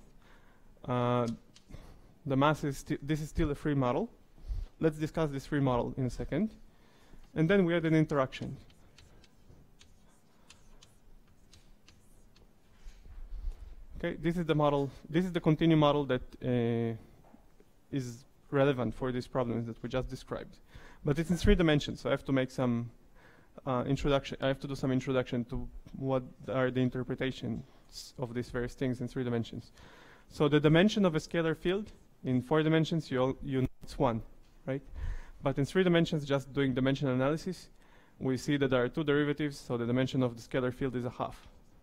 The mass is this is still a free model. Let's discuss this free model in a second. And then we had an interaction. Okay, this is the model. This is the continuum model that is relevant for these problems that we just described. But it's in 3 dimensions, so I have to make some introduction. I have to do some introduction to what are the interpretations of these various things in 3 dimensions. So the dimension of a scalar field in 4 dimensions, you know it's 1, right? But in 3 dimensions, just doing dimensional analysis, we see that there are 2 derivatives, so the dimension of the scalar field is a half.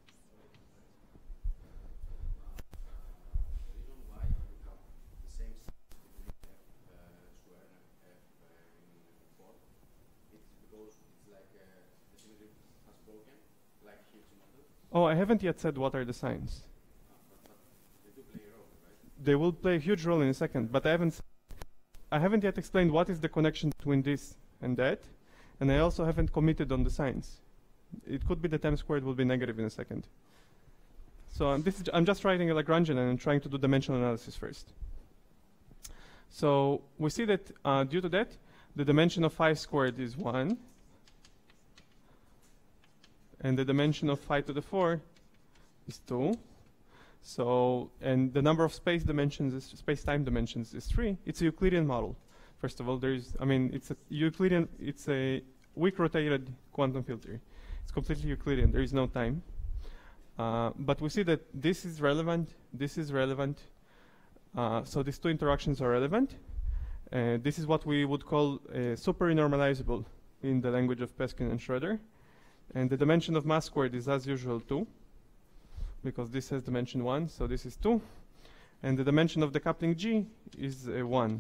Oh, I haven't yet said what are the signs. They do play a role, right? They will play a huge role in a second, but I haven't yet explained what is the connection between this and that, and I also haven't committed on the signs. It could be that m squared will be negative in a second. So I'm just writing a Lagrangian and I'm trying to do dimensional analysis first. So we see that due to that, the dimension of phi squared is 1. And the dimension of phi to the 4 is 2. So, and the number of space-time dimensions is 3. It's a Euclidean model. First of all, it's a Euclidean, it's a weak rotated quantum field theory. It's completely Euclidean, there is no time. But we see that this is relevant, this is relevant. So these 2 interactions are relevant. This is what we would call super normalizable in the language of Peskin and Schroeder. And the dimension of mass squared is, as usual, 2, because this has dimension 1, so this is 2. And the dimension of the coupling G is 1.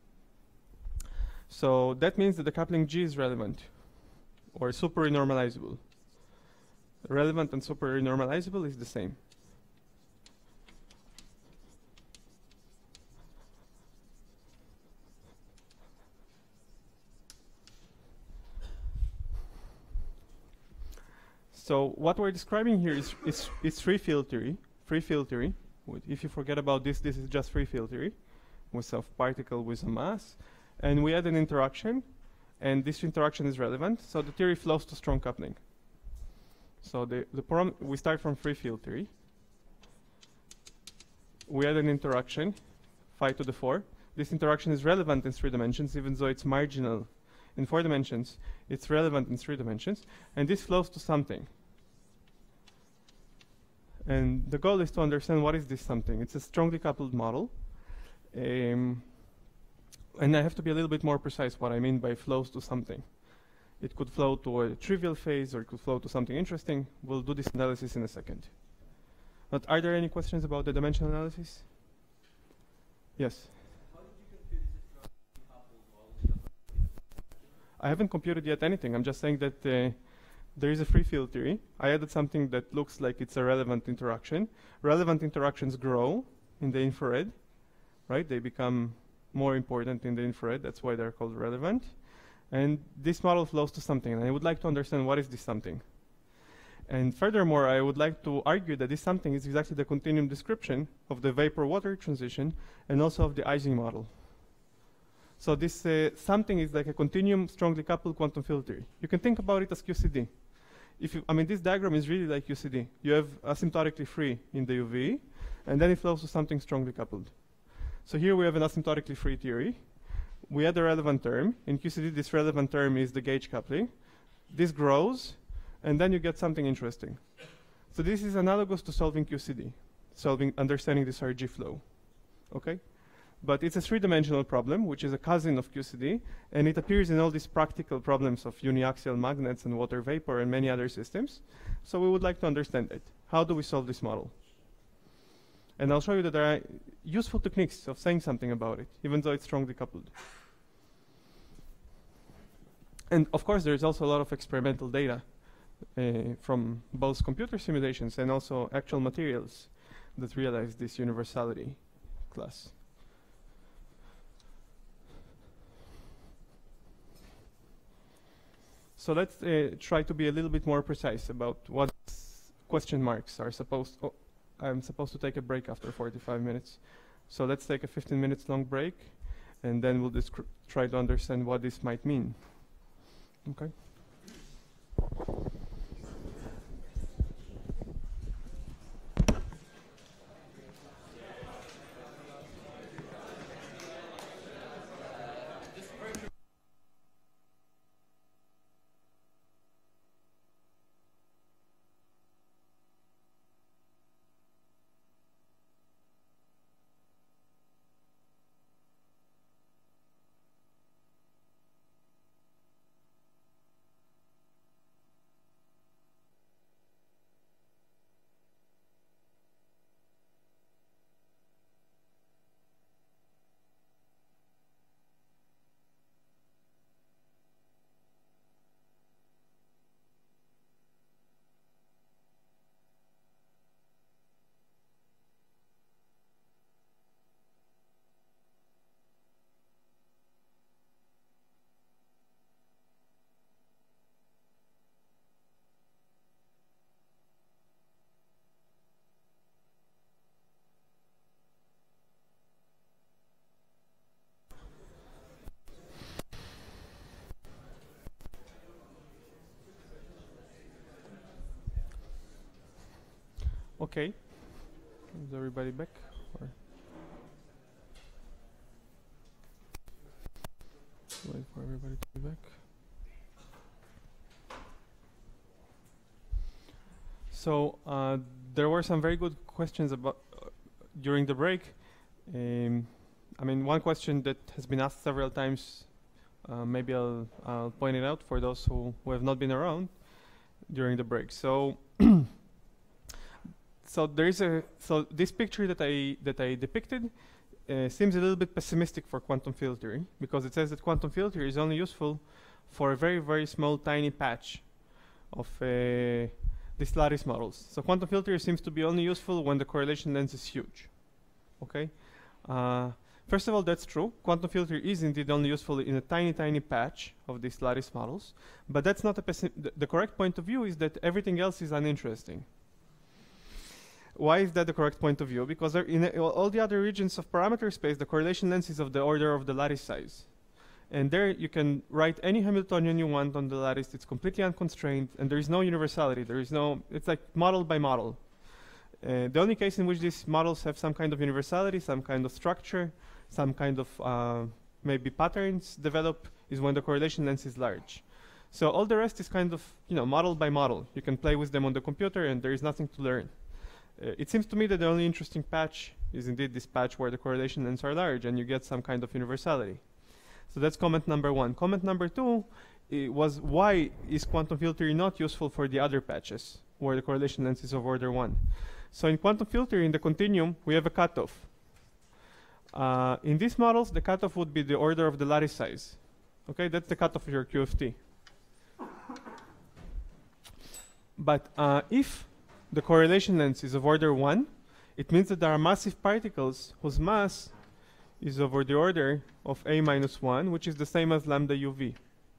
So that means that the coupling G is relevant, or super normalizable. Relevant and super normalizable is the same. So what we're describing here is free field theory. Free field theory. If you forget about this, this is just free field theory with a particle with a mass. And we add an interaction, and this interaction is relevant. So the theory flows to strong coupling. So we start from free field theory. We add an interaction, phi to the 4. This interaction is relevant in 3 dimensions, even though it's marginal in 4 dimensions. It's relevant in 3 dimensions. And this flows to something. And the goal is to understand what is this something. It's a strongly coupled model. And I have to be a little bit more precise what I mean by flows to something. It could flow to a trivial phase, or it could flow to something interesting. We'll do this analysis in a second. But are there any questions about the dimensional analysis? Yes? How did you compute this strongly coupled model? I haven't computed yet anything. I'm just saying that there is a free field theory. I added something that looks like it's a relevant interaction. Relevant interactions grow in the infrared, right? They become more important in the infrared. That's why they're called relevant. And this model flows to something. And I would like to understand what is this something. And furthermore, I would like to argue that this something is exactly the continuum description of the vapor-water transition and also of the Ising model. So this something is like a continuum strongly coupled quantum field theory. You can think about it as QCD. This diagram is really like QCD. You have asymptotically free in the UV, and then it flows to something strongly coupled. So here we have an asymptotically free theory. We add a relevant term. In QCD, this relevant term is the gauge coupling. This grows, and then you get something interesting. So this is analogous to solving QCD, understanding this RG flow. Okay? but it's a three-dimensional problem, which is a cousin of QCD, and it appears in all these practical problems of uniaxial magnets and water vapor and many other systems. So we would like to understand it. How do we solve this model? And I'll show you that there are useful techniques of saying something about it, even though it's strongly coupled. And of course, there's also a lot of experimental data from both computer simulations and also actual materials that realize this universality class. So let's try to be a little bit more precise about what question marks are supposed. Oh, I'm supposed to take a break after 45 minutes. So let's take a 15 minutes long break, and then we'll try to understand what this might mean. Okay. Okay. Is everybody back? Or wait for everybody to be back. So there were some very good questions about during the break. I mean, one question that has been asked several times. Maybe I'll point it out for those who have not been around during the break. So. So there is so this picture that I depicted seems a little bit pessimistic for quantum field theory, because it says that quantum field theory is only useful for a very, very small, tiny patch of these lattice models. So quantum field theory seems to be only useful when the correlation length is huge. Okay. First of all, that's true. Quantum field theory is indeed only useful in a tiny, tiny patch of these lattice models, but that's not the correct point of view is that everything else is uninteresting. Why is that the correct point of view? Because in all the other regions of parameter space, the correlation length is of the order of the lattice size. And there you can write any Hamiltonian you want on the lattice. It's completely unconstrained, and there is no universality. There is no, it's like model by model. The only case in which these models have some kind of universality, some kind of structure, some kind of maybe patterns develop is when the correlation length is large. So all the rest is kind of, model by model. You can play with them on the computer, and there is nothing to learn. It seems to me that the only interesting patch is indeed this patch where the correlation lengths are large and you get some kind of universality. So that's comment number one. Comment number two was why is quantum field theory not useful for the other patches where the correlation length is of order 1? So in quantum field theory, in the continuum, we have a cutoff. In these models, the cutoff would be the order of the lattice size. Okay, that's the cutoff of your QFT. But if the correlation length is of order 1, it means that there are massive particles whose mass is over the order of a minus 1, which is the same as lambda uv.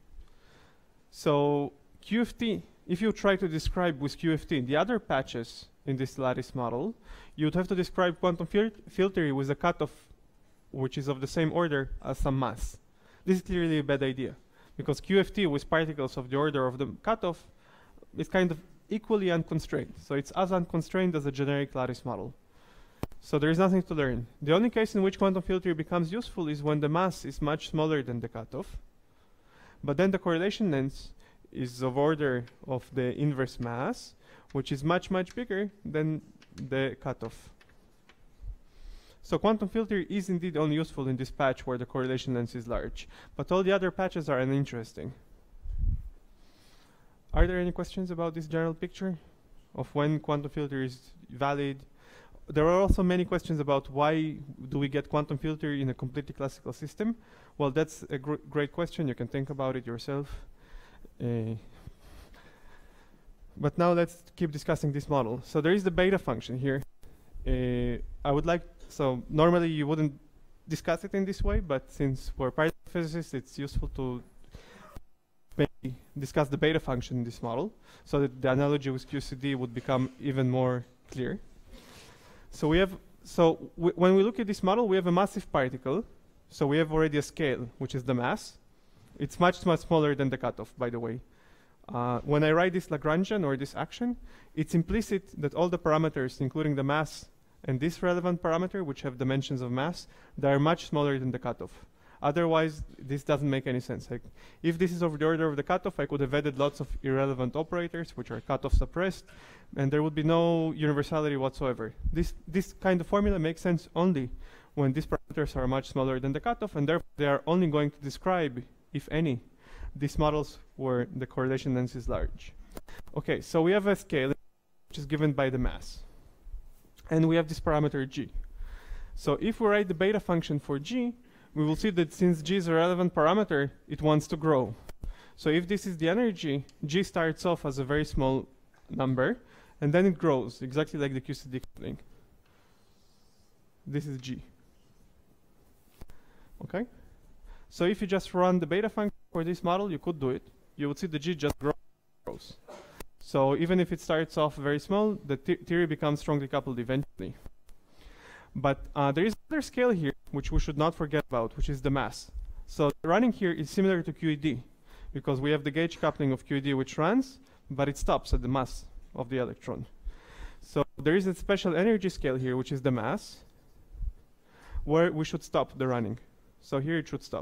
So QFT, if you try to describe with QFT the other patches in this lattice model, you'd have to describe quantum field theory with a cutoff which is of the same order as some mass. This is clearly a bad idea, because QFT with particles of the order of the cutoff is kind of equally unconstrained. So it's as unconstrained as a generic lattice model. So there is nothing to learn. The only case in which quantum field theory becomes useful is when the mass is much smaller than the cutoff. But then the correlation length is of order of the inverse mass, which is much, much bigger than the cutoff. So quantum filter is indeed only useful in this patch where the correlation length is large, but all the other patches are uninteresting. Are there any questions about this general picture of when quantum filter is valid? There are also many questions about why do we get quantum filter in a completely classical system. Well, that's a great question. You can think about it yourself. But now let's keep discussing this model. So there is the beta function here. So normally you wouldn't discuss it in this way, but since we're particle physicists, it's useful to maybe discuss the beta function in this model so that the analogy with QCD would become even more clear. So when we look at this model, we have a massive particle. So we have already a scale, which is the mass. It's much, much smaller than the cutoff, by the way. When I write this Lagrangian or this action, it's implicit that all the parameters, including the mass and this relevant parameter, which have dimensions of mass, they are much smaller than the cutoff. Otherwise, this doesn't make any sense. Like, if this is over the order of the cutoff, I could have added lots of irrelevant operators, which are cutoff suppressed, and there would be no universality whatsoever. This kind of formula makes sense only when these parameters are much smaller than the cutoff, and therefore they are only going to describe, if any, these models where the correlation length is large. Okay, so we have a scale which is given by the mass. And we have this parameter g. So if we write the beta function for g, we will see that since g is a relevant parameter, it wants to grow. So if this is the energy, g starts off as a very small number, and then it grows, exactly like the QCD coupling. This is g. Okay? So if you just run the beta function for this model, you could do it. You would see the g just grows. So even if it starts off very small, the theory becomes strongly coupled eventually. But there is another scale here, which we should not forget about, which is the mass. So running here is similar to QED, because we have the gauge coupling of QED which runs, but it stops at the mass of the electron. So there is a special energy scale here, which is the mass, where we should stop the running. So here it should stop.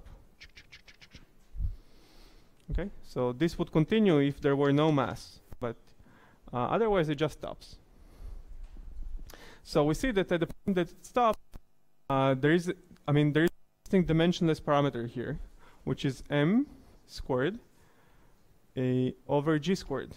Okay, so this would continue if there were no mass, but otherwise it just stops. So we see that at the point that it stops, there is a distinct dimensionless parameter here, which is m squared over g squared.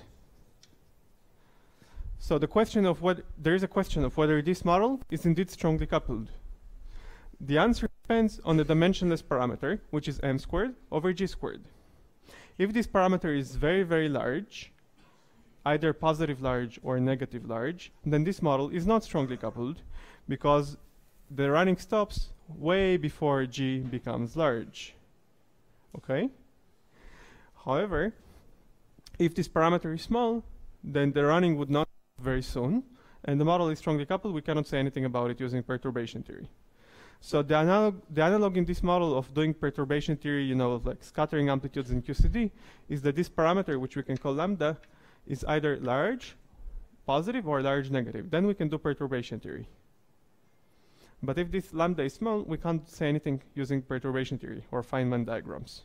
So the question of there is a question of whether this model is indeed strongly coupled. The answer depends on the dimensionless parameter, which is m squared over g squared. If this parameter is very, very large, either positive large or negative large, then this model is not strongly coupled because the running stops way before g becomes large. Okay? However, if this parameter is small, then the running would not very soon, and the model is strongly coupled. We cannot say anything about it using perturbation theory. So the analog in this model of doing perturbation theory, you know, of like scattering amplitudes in QCD, is that this parameter, which we can call lambda, is either large positive or large negative. Then we can do perturbation theory. But if this lambda is small, we can't say anything using perturbation theory or Feynman diagrams.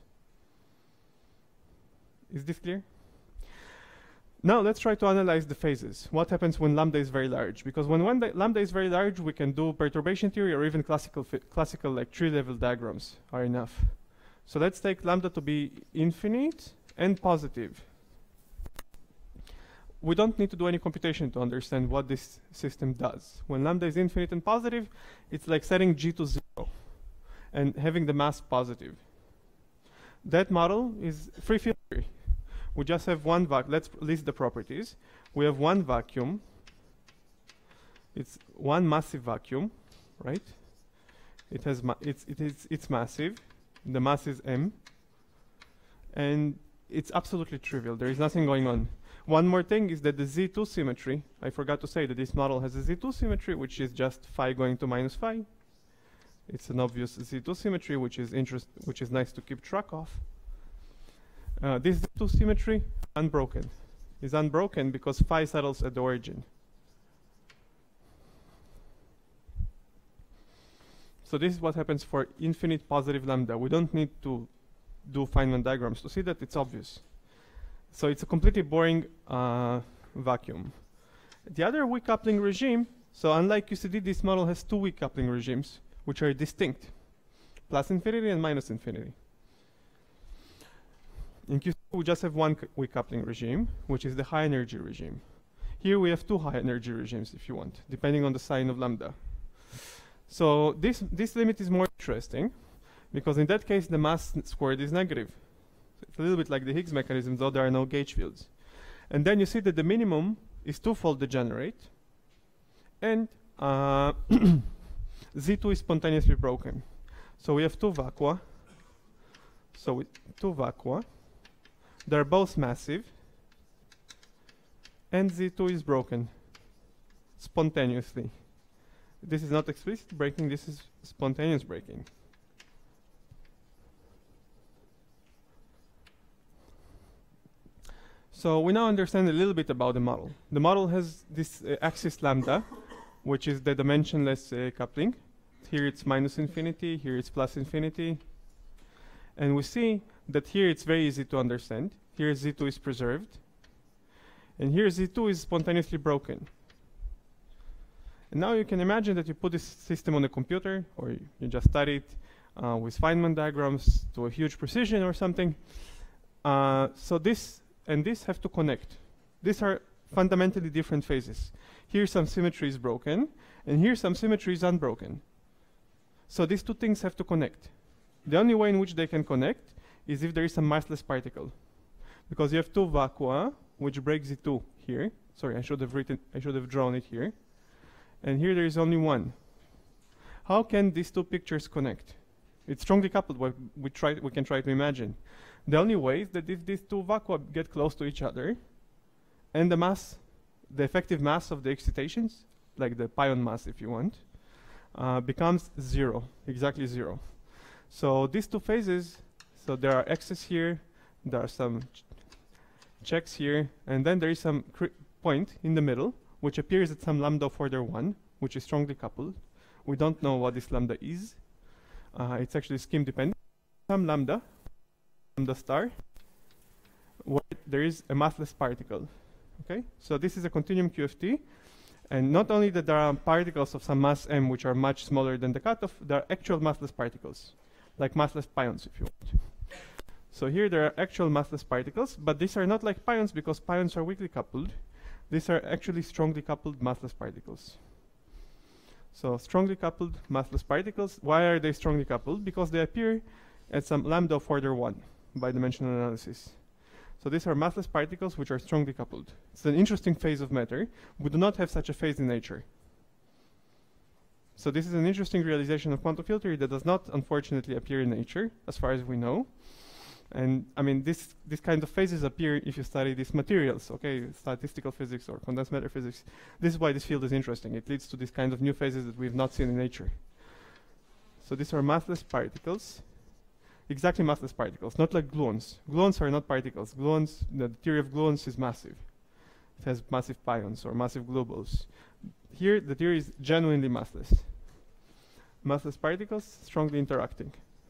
Is this clear? Now let's try to analyze the phases. What happens when lambda is very large? Because when lambda is very large, we can do perturbation theory, or even classical like tree-level diagrams are enough. So let's take lambda to be infinite and positive. We don't need to do any computation to understand what this system does. When lambda is infinite and positive, it's like setting g to 0 and having the mass positive. That model is free field theory. We just have one vacuum. Let's list the properties. We have one vacuum. It's one massive vacuum, right? It has it's massive. The mass is m, and it's absolutely trivial. There is nothing going on. One more thing is that the Z2 symmetry. I forgot to say that this model has a Z2 symmetry, which is just phi going to minus phi. It's an obvious Z2 symmetry, which is nice to keep track of. This Z2 symmetry is unbroken because phi settles at the origin. So this is what happens for infinite positive lambda. We don't need to do Feynman diagrams to see that. It's obvious. So it's a completely boring vacuum. The other weak coupling regime So unlike QCD, this model has two weak coupling regimes, which are distinct, plus infinity and minus infinity. In QCD, we just have one weak coupling regime, which is the high energy regime. Here we have two high energy regimes, if you want, depending on the sign of lambda. So this limit is more interesting, because in that case, the mass squared is negative. It's a little bit like the Higgs mechanism, though there are no gauge fields. And then you see that the minimum is twofold degenerate, and Z2 is spontaneously broken. So we have two vacua. So with two vacua, they're both massive, and Z2 is broken spontaneously. This is not explicit breaking, this is spontaneous breaking. So we now understand a little bit about the model. The model has this axis lambda, which is the dimensionless coupling. Here it's minus infinity, here it's plus infinity. And we see that here it's very easy to understand. Here Z2 is preserved. And here Z2 is spontaneously broken. And now you can imagine that you put this system on a computer, or you just study it with Feynman diagrams to a huge precision or something. So this and this have to connect. These are fundamentally different phases. Here some symmetry is broken, and here some symmetry is unbroken. So these two things have to connect. The only way in which they can connect is if there is a massless particle. Because you have two vacua, which break Z2 here. Sorry, I should have drawn it here. And here there is only one. How can these two pictures connect? It's strongly coupled, what we can try to imagine. The only way is that if these two vacua get close to each other, and the mass, the effective mass of the excitations, like the pion mass if you want, becomes zero, exactly zero. So these two phases, so there are x's here, there are some checks here, and then there is some point in the middle, which appears at some lambda of order 1, which is strongly coupled. We don't know what this lambda is. It's actually scheme dependent. Some lambda star, where there is a massless particle. Okay, so this is a continuum QFT, and not only that there are particles of some mass m which are much smaller than the cutoff, there are actual massless particles, like massless pions if you want. So here there are actual massless particles, but these are not like pions because pions are weakly coupled. These are actually strongly coupled massless particles. So strongly coupled massless particles. Why are they strongly coupled? Because they appear at some lambda of order 1 by dimensional analysis. So these are massless particles which are strongly coupled. It's an interesting phase of matter. We do not have such a phase in nature. So this is an interesting realization of quantum field theory that does not unfortunately appear in nature, as far as we know. And I mean, this kind of phases appear if you study these materials, okay, statistical physics or condensed matter physics. This is why this field is interesting. It leads to these kind of new phases that we've not seen in nature. So these are massless particles, exactly massless particles, not like gluons. Gluons are not particles. Gluons, the theory of gluons is massive. It has massive pions or massive globules. Here, the theory is genuinely massless. Massless particles strongly interacting.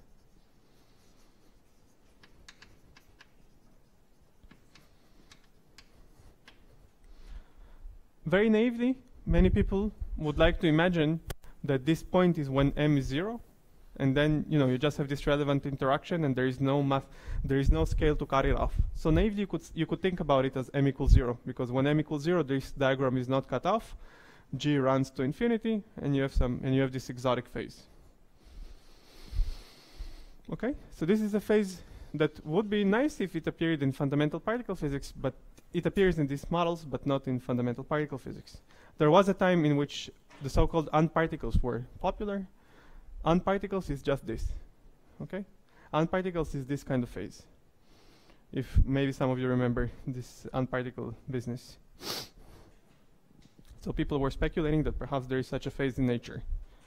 Very naively, many people would like to imagine that this point is when m is 0, and then you just have this relevant interaction, and there is no scale to cut it off. So naively, you could think about it as m equals 0, because when m equals 0, this diagram is not cut off. G runs to infinity, and you have this exotic phase. Okay, so this is a phase that would be nice if it appeared in fundamental particle physics, but it appears in these models, but not in fundamental particle physics. There was a time in which the so-called unparticles were popular. Unparticles is just this, okay? Unparticles is this kind of phase. If maybe some of you remember this unparticle business. So people were speculating that perhaps there is such a phase in nature.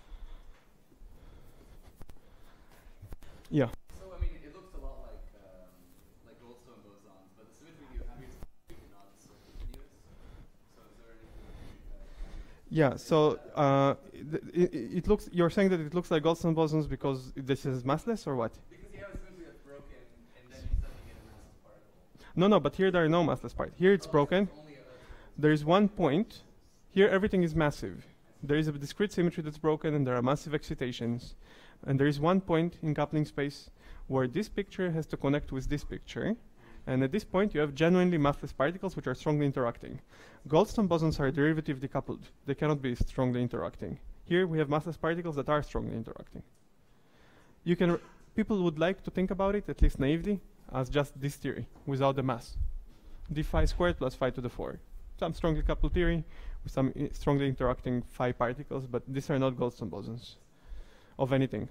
Yeah. So I mean, it looks a lot like Goldstone bosons, but the symmetry you have is completely not so continuous. So is there anything? Yeah. So it looks. You're saying that it looks like Goldstone bosons because this is massless, or what? Because you have a symmetry that's broken, and then you suddenly get a massive particle. No, but here there are no massless parts. Here it's broken. Only There is one point. Here everything is massive. I there is a discrete symmetry that's broken and there are massive excitations. And there is one point in coupling space where this picture has to connect with this picture. And at this point, you have genuinely massless particles which are strongly interacting. Goldstone bosons are derivative decoupled. They cannot be strongly interacting. Here, we have massless particles that are strongly interacting. People would like to think about it, at least naively, as just this theory, without the mass. d phi squared plus phi to the 4. Some strongly coupled theory with some strongly interacting phi particles, but these are not Goldstone bosons of anything.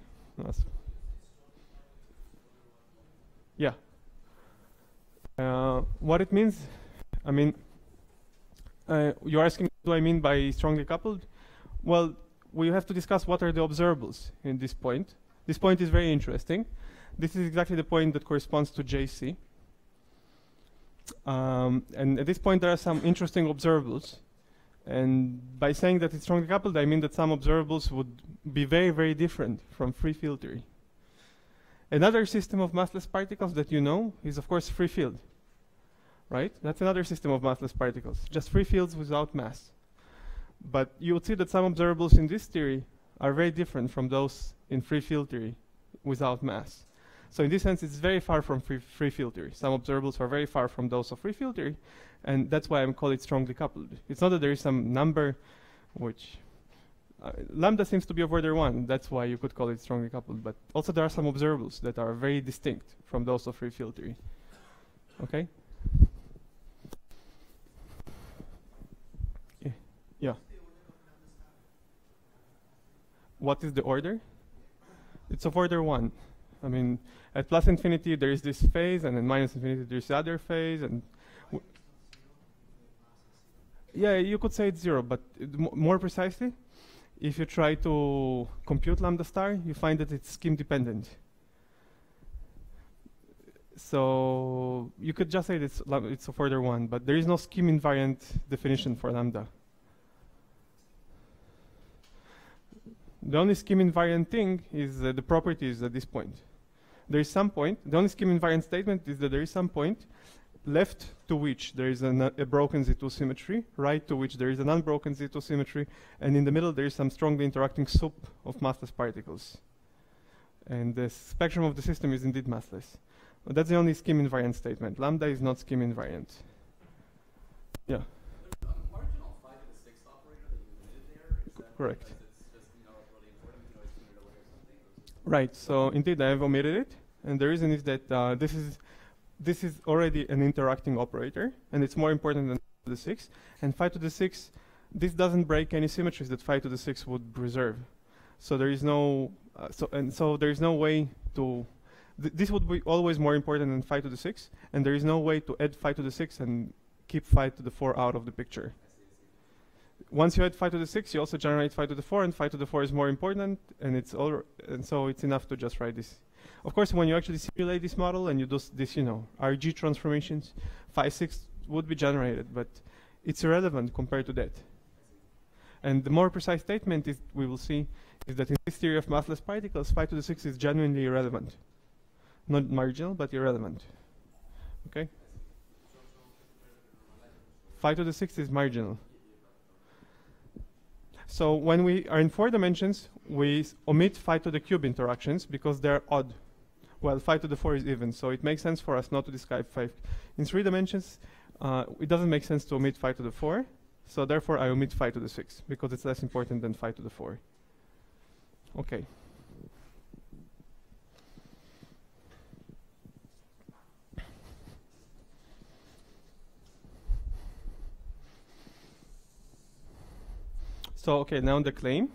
Yeah. What it means, I mean, you're asking what do I mean by strongly coupled? Well, we have to discuss what are the observables in this point. This point is very interesting. This is exactly the point that corresponds to JC. And at this point, there are some interesting observables. And by saying that it's strongly coupled, I mean that some observables would be very, very different from free field theory. Another system of massless particles that you know is, of course, free field. Right? That's another system of massless particles, just free fields without mass. But you would see that some observables in this theory are very different from those in free field theory without mass. So in this sense, it's very far from free field theory. Some observables are very far from those of free field theory, and that's why I'm calling it strongly coupled. It's not that there is some number which lambda seems to be of order 1. That's why you could call it strongly coupled. But also there are some observables that are very distinct from those of free field theory. Okay? Yeah. What is the order? It's of order 1. I mean, at plus infinity there is this phase, and at minus infinity there is the other phase, and yeah, you could say it's 0, but more precisely, if you try to compute lambda star, you find that it's scheme dependent. So you could just say that it's of order 1, but there is no scheme invariant definition for lambda. The only scheme invariant thing is the properties at this point. There is some point, the only scheme invariant statement is that there is some point left to which there is a broken Z2 symmetry, right to which there is an unbroken Z2 symmetry, and in the middle there is some strongly interacting soup of massless particles. And the spectrum of the system is indeed massless. But that's the only scheme invariant statement. Lambda is not scheme invariant. Yeah. The marginal phi to the 6th operator that you omitted there, is that correct. Because it's just, really important, it's tuned away or something? Right, so indeed I have omitted it, and the reason is that this is already an interacting operator, and it's more important than phi to the 6. And phi to the 6, this doesn't break any symmetries that phi to the 6 would preserve. So there is no, so there is no way to. This would be always more important than phi to the 6, and there is no way to add phi to the 6 and keep phi to the 4 out of the picture. Once you add phi to the 6, you also generate phi to the 4, and phi to the 4 is more important, and so it's enough to just write this. Of course, when you actually simulate this model and you do this, RG transformations, phi 6 would be generated, but it's irrelevant compared to that. And the more precise statement is, we will see, is that in this theory of massless particles, phi to the 6 is genuinely irrelevant. Not marginal, but irrelevant. Okay? Phi to the 6 is marginal. So when we are in 4 dimensions, we omit phi to the cube interactions because they're odd, while phi to the 4 is even. So it makes sense for us not to describe phi. In 3 dimensions, it doesn't make sense to omit phi to the 4. So therefore, I omit phi to the 6 because it's less important than phi to the 4. Okay. So, okay, now the claim.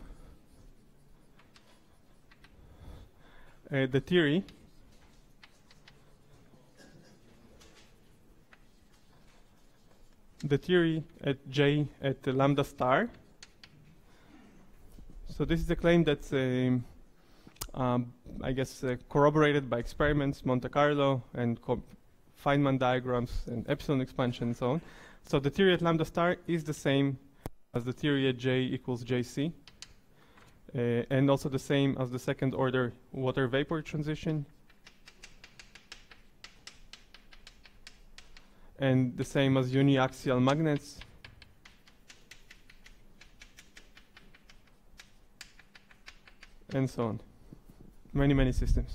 The theory. The theory at J at lambda star. So this is a claim that's, I guess, corroborated by experiments, Monte Carlo, and Feynman diagrams, and epsilon expansion, and so on. So the theory at lambda star is the same as the theory at J equals JC, and also the same as the second order water vapor transition, and the same as uniaxial magnets, and so on. Many systems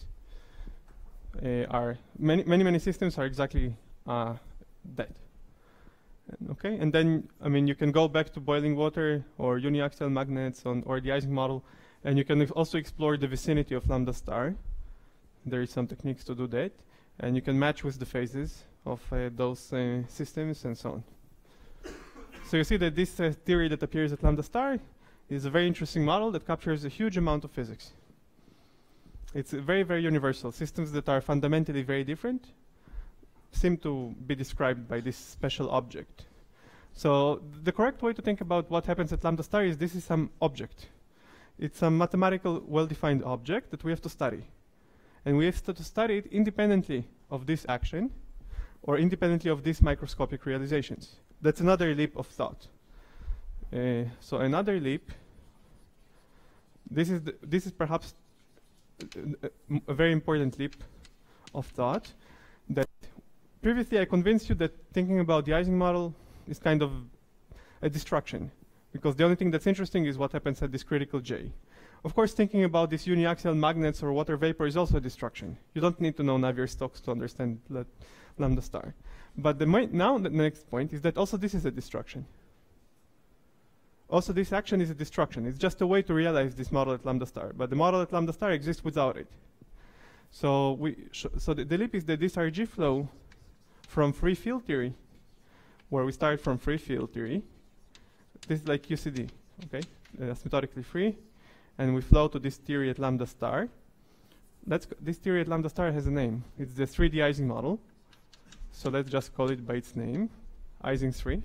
many systems are exactly that. Okay, and then I mean you can go back to boiling water or uniaxial magnets or the Ising model, and you can also explore the vicinity of lambda star. There is some techniques to do that, and you can match with the phases of those systems and so on. So you see that this theory that appears at lambda star is a very interesting model that captures a huge amount of physics. It's very universal. Systems that are fundamentally very different seem to be described by this special object. So the correct way to think about what happens at lambda star is this is some object. It's a mathematical, well-defined object that we have to study. And we have to study it independently of this action or independently of these microscopic realizations. That's another leap of thought. So another leap, this is perhaps a very important leap of thought, that previously I convinced you that thinking about the Ising model is kind of a distraction, because the only thing that's interesting is what happens at this critical J. Of course, thinking about these uniaxial magnets or water vapor is also a distraction. You don't need to know Navier-Stokes to understand lambda star. But now the next point is that also this is a distraction. Also, this action is a distraction. It's just a way to realize this model at lambda star. But the model at lambda star exists without it. So the leap is that this RG flow from free field theory, where we start from free field theory, this is like UCD, okay, asymptotically free, and we flow to this theory at lambda star. This theory at lambda star has a name. It's the 3D Ising model. So let's just call it by its name, Ising 3.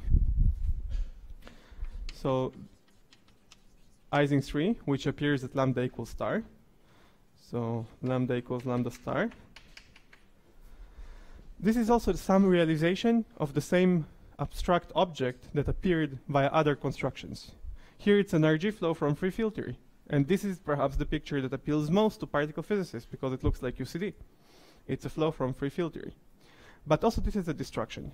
So Ising 3, which appears at lambda equals star. So lambda equals lambda star. This is also some realization of the same abstract object that appeared via other constructions. Here it's an RG flow from free field theory. And this is perhaps the picture that appeals most to particle physicists because it looks like UCD. It's a flow from free field theory. But also this is a distraction.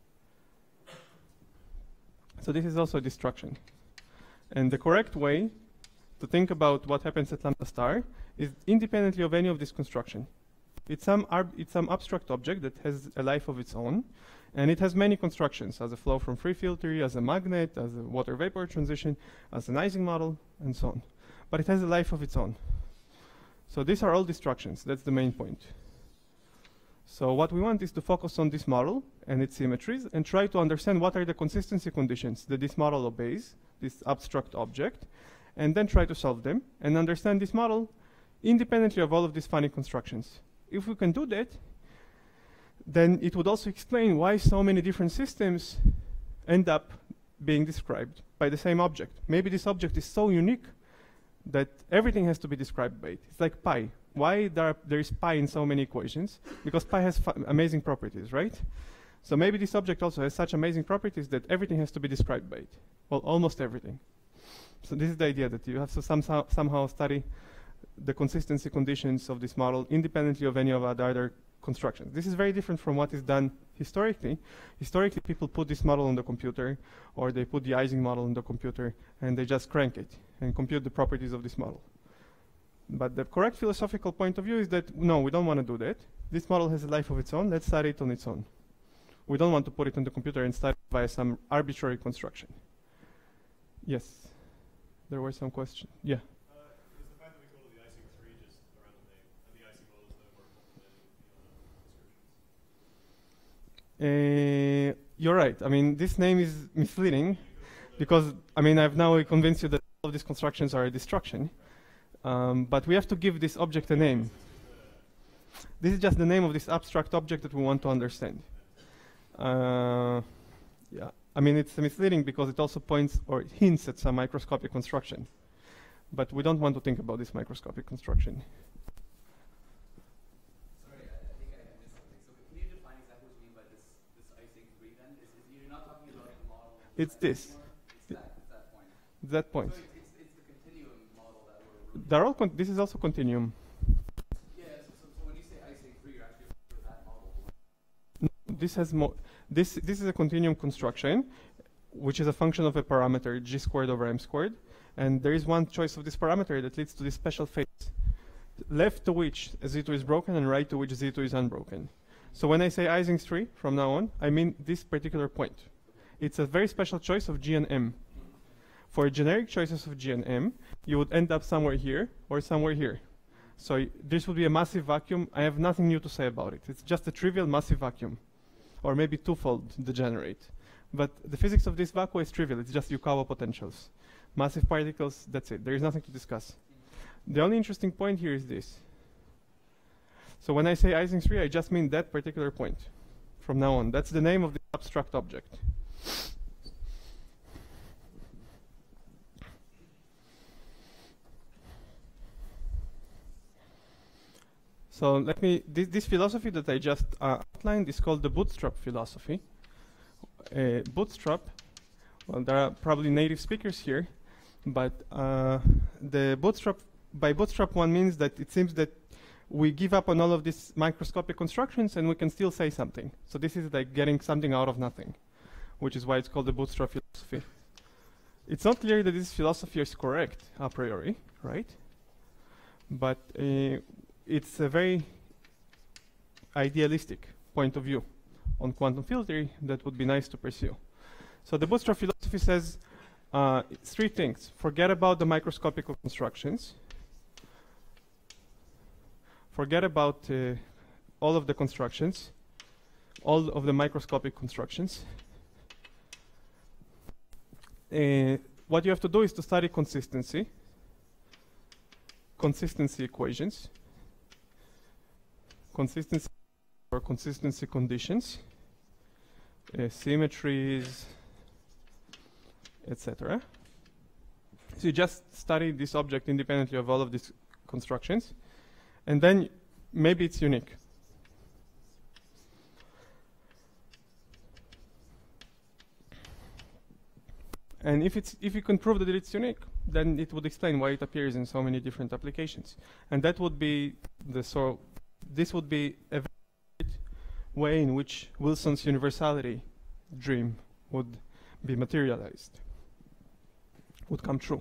So this is also a distraction. And the correct way to think about what happens at lambda star is independently of any of this construction. It's some abstract object that has a life of its own, and it has many constructions as a flow from free field theory, as a magnet, as a water vapor transition, as an Ising model, and so on. But it has a life of its own. So these are all distractions. That's the main point. So what we want is to focus on this model and its symmetries and try to understand what are the consistency conditions that this model obeys, this abstract object, and then try to solve them and understand this model independently of all of these funny constructions. If we can do that, then it would also explain why so many different systems end up being described by the same object. Maybe this object is so unique that everything has to be described by it. It's like pi. Why there is pi in so many equations? Because pi has amazing properties, right? So maybe this object also has such amazing properties that everything has to be described by it. Well, almost everything. So this is the idea that you have to somehow study the consistency conditions of this model independently of any of the other constructions. This is very different from what is done historically. Historically, people put this model on the computer, or they put the Ising model on the computer, and they just crank it and compute the properties of this model. But the correct philosophical point of view is that, no, we don't want to do that. This model has a life of its own. Let's study it on its own. We don't want to put it on the computer and study it via some arbitrary construction. Yes? There were some questions. Yeah? Is the fact that we call it the Ising 3 just a random name, and the Ising model is no more important than the descriptions? You're right. I mean, this name is misleading because, I mean, I've now convinced you that all of these constructions are a distraction. But we have to give this object a name. This is just the name of this abstract object that we want to understand. Yeah, I mean, it's misleading because it also points or it hints at some microscopic construction. But we don't want to think about this microscopic construction. Sorry, I think I missed something. So can you define exactly what you mean by this Ising 3 then? You're not talking about a model. It's this. It's that point. That point. So it's the continuum model that we're They're all this is also continuum. Yeah, so when you say Ising 3, you're actually referring to that model. This has this is a continuum construction, which is a function of a parameter g squared over m squared, And there is one choice of this parameter that leads to this special phase, left to which Z2 is broken and right to which Z2 is unbroken. So when I say Ising's tree from now on, I mean this particular point. It's a very special choice of G and M. For generic choices of G and M, you would end up somewhere here or somewhere here. So this would be a massive vacuum. I have nothing new to say about it. It's just a trivial massive vacuum, or maybe twofold degenerate. But the physics of this vacuum is trivial. It's just Yukawa potentials. Massive particles, that's it. There is nothing to discuss. The only interesting point here is this. So when I say Ising 3, I just mean that particular point from now on. That's the name of the abstract object. So let me, this philosophy that I just outlined is called the bootstrap philosophy. Bootstrap, well, there are probably native speakers here, but the bootstrap, by bootstrap one means that it seems that we give up on all of these microscopic constructions and we can still say something. So this is like getting something out of nothing, which is why it's called the bootstrap philosophy. It's not clear that this philosophy is correct a priori, right? But it's a very idealistic point of view on quantum field theory that would be nice to pursue. So the bootstrap philosophy says three things. Forget about the microscopic constructions. Forget about all of the constructions, all of the microscopic constructions. What you have to do is to study consistency equations, consistency or consistency conditions, symmetries, etc. So you just study this object independently of all of these constructions, and then maybe it's unique. And if you can prove that it's unique, then it would explain why it appears in so many different applications. And that would be this would be a very way in which Wilson's universality dream would be materialized, would come true.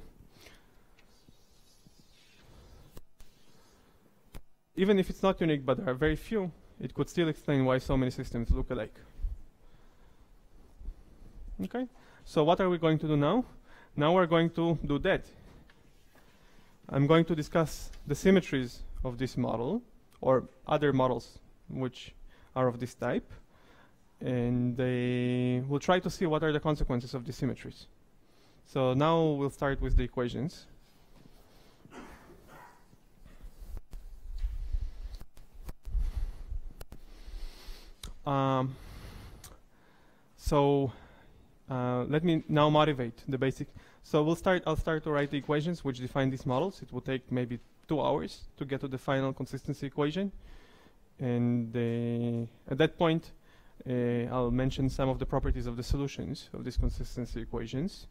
Even if it's not unique, but there are very few, it could still explain why so many systems look alike. Okay, so what are we going to do now? Now we're going to do that. I'm going to discuss the symmetries of this model, or other models which are of this type, and we'll try to see what are the consequences of these symmetries. So now we'll start with the equations. Let me now motivate the basic. So I'll start to write the equations which define these models. It will take maybe 2 hours to get to the final consistency equation. And at that point, I'll mention some of the properties of the solutions of these consistency equations.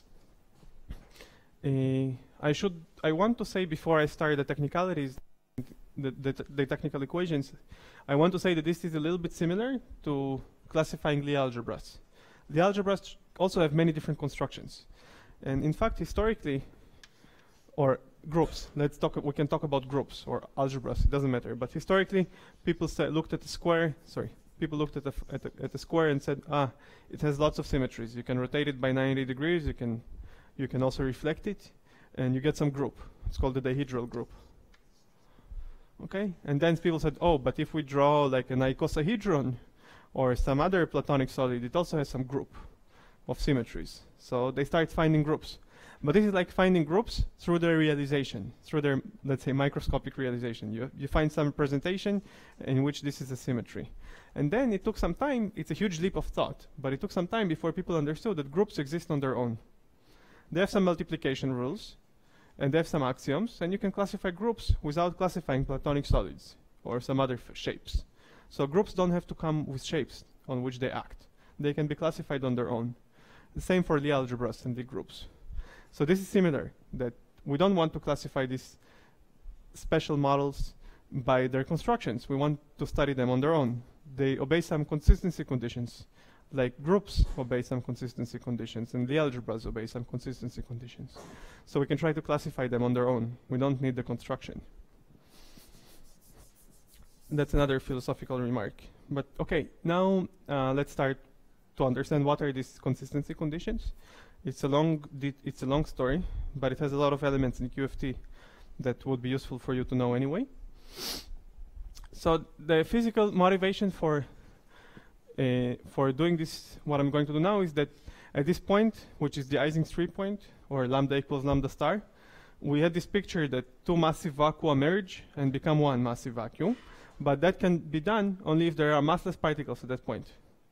I want to say before I start the technicalities, the technical equations, I want to say that this is a little bit similar to classifying Lie algebras. Lie algebras also have many different constructions. And in fact, historically, or groups, we can talk about groups or algebras, it doesn't matter. But historically, people looked at the square, people looked at the square and said, it has lots of symmetries. You can rotate it by 90 degrees, you can also reflect it, and you get some group. It's called the dihedral group. Okay, and then people said, oh, but if we draw like an icosahedron or some other Platonic solid, it also has some group of symmetries. So they start finding groups. But this is like finding groups through their realization, through their, let's say, microscopic realization. You find some representation in which this is a symmetry. And then it took some time, it's a huge leap of thought, but it took some time before people understood that groups exist on their own. They have some multiplication rules, and they have some axioms, and you can classify groups without classifying Platonic solids or some other shapes. So groups don't have to come with shapes on which they act. They can be classified on their own. The same for Lie algebras and Lie groups. So this is similar, that we don't want to classify these special models by their constructions. We want to study them on their own. They obey some consistency conditions like groups obey some consistency conditions, and the algebras obey some consistency conditions. So we can try to classify them on their own. We don't need the construction. That's another philosophical remark. But okay, now let's start to understand what are these consistency conditions. It's a long story, but it has a lot of elements in QFT that would be useful for you to know anyway. So the physical motivation for doing this, what I'm going to do now, is that at this point, which is the Ising's 3 point, or lambda equals lambda star, we had this picture that two massive vacua merge and become one massive vacuum. But that can be done only if there are massless particles at that point.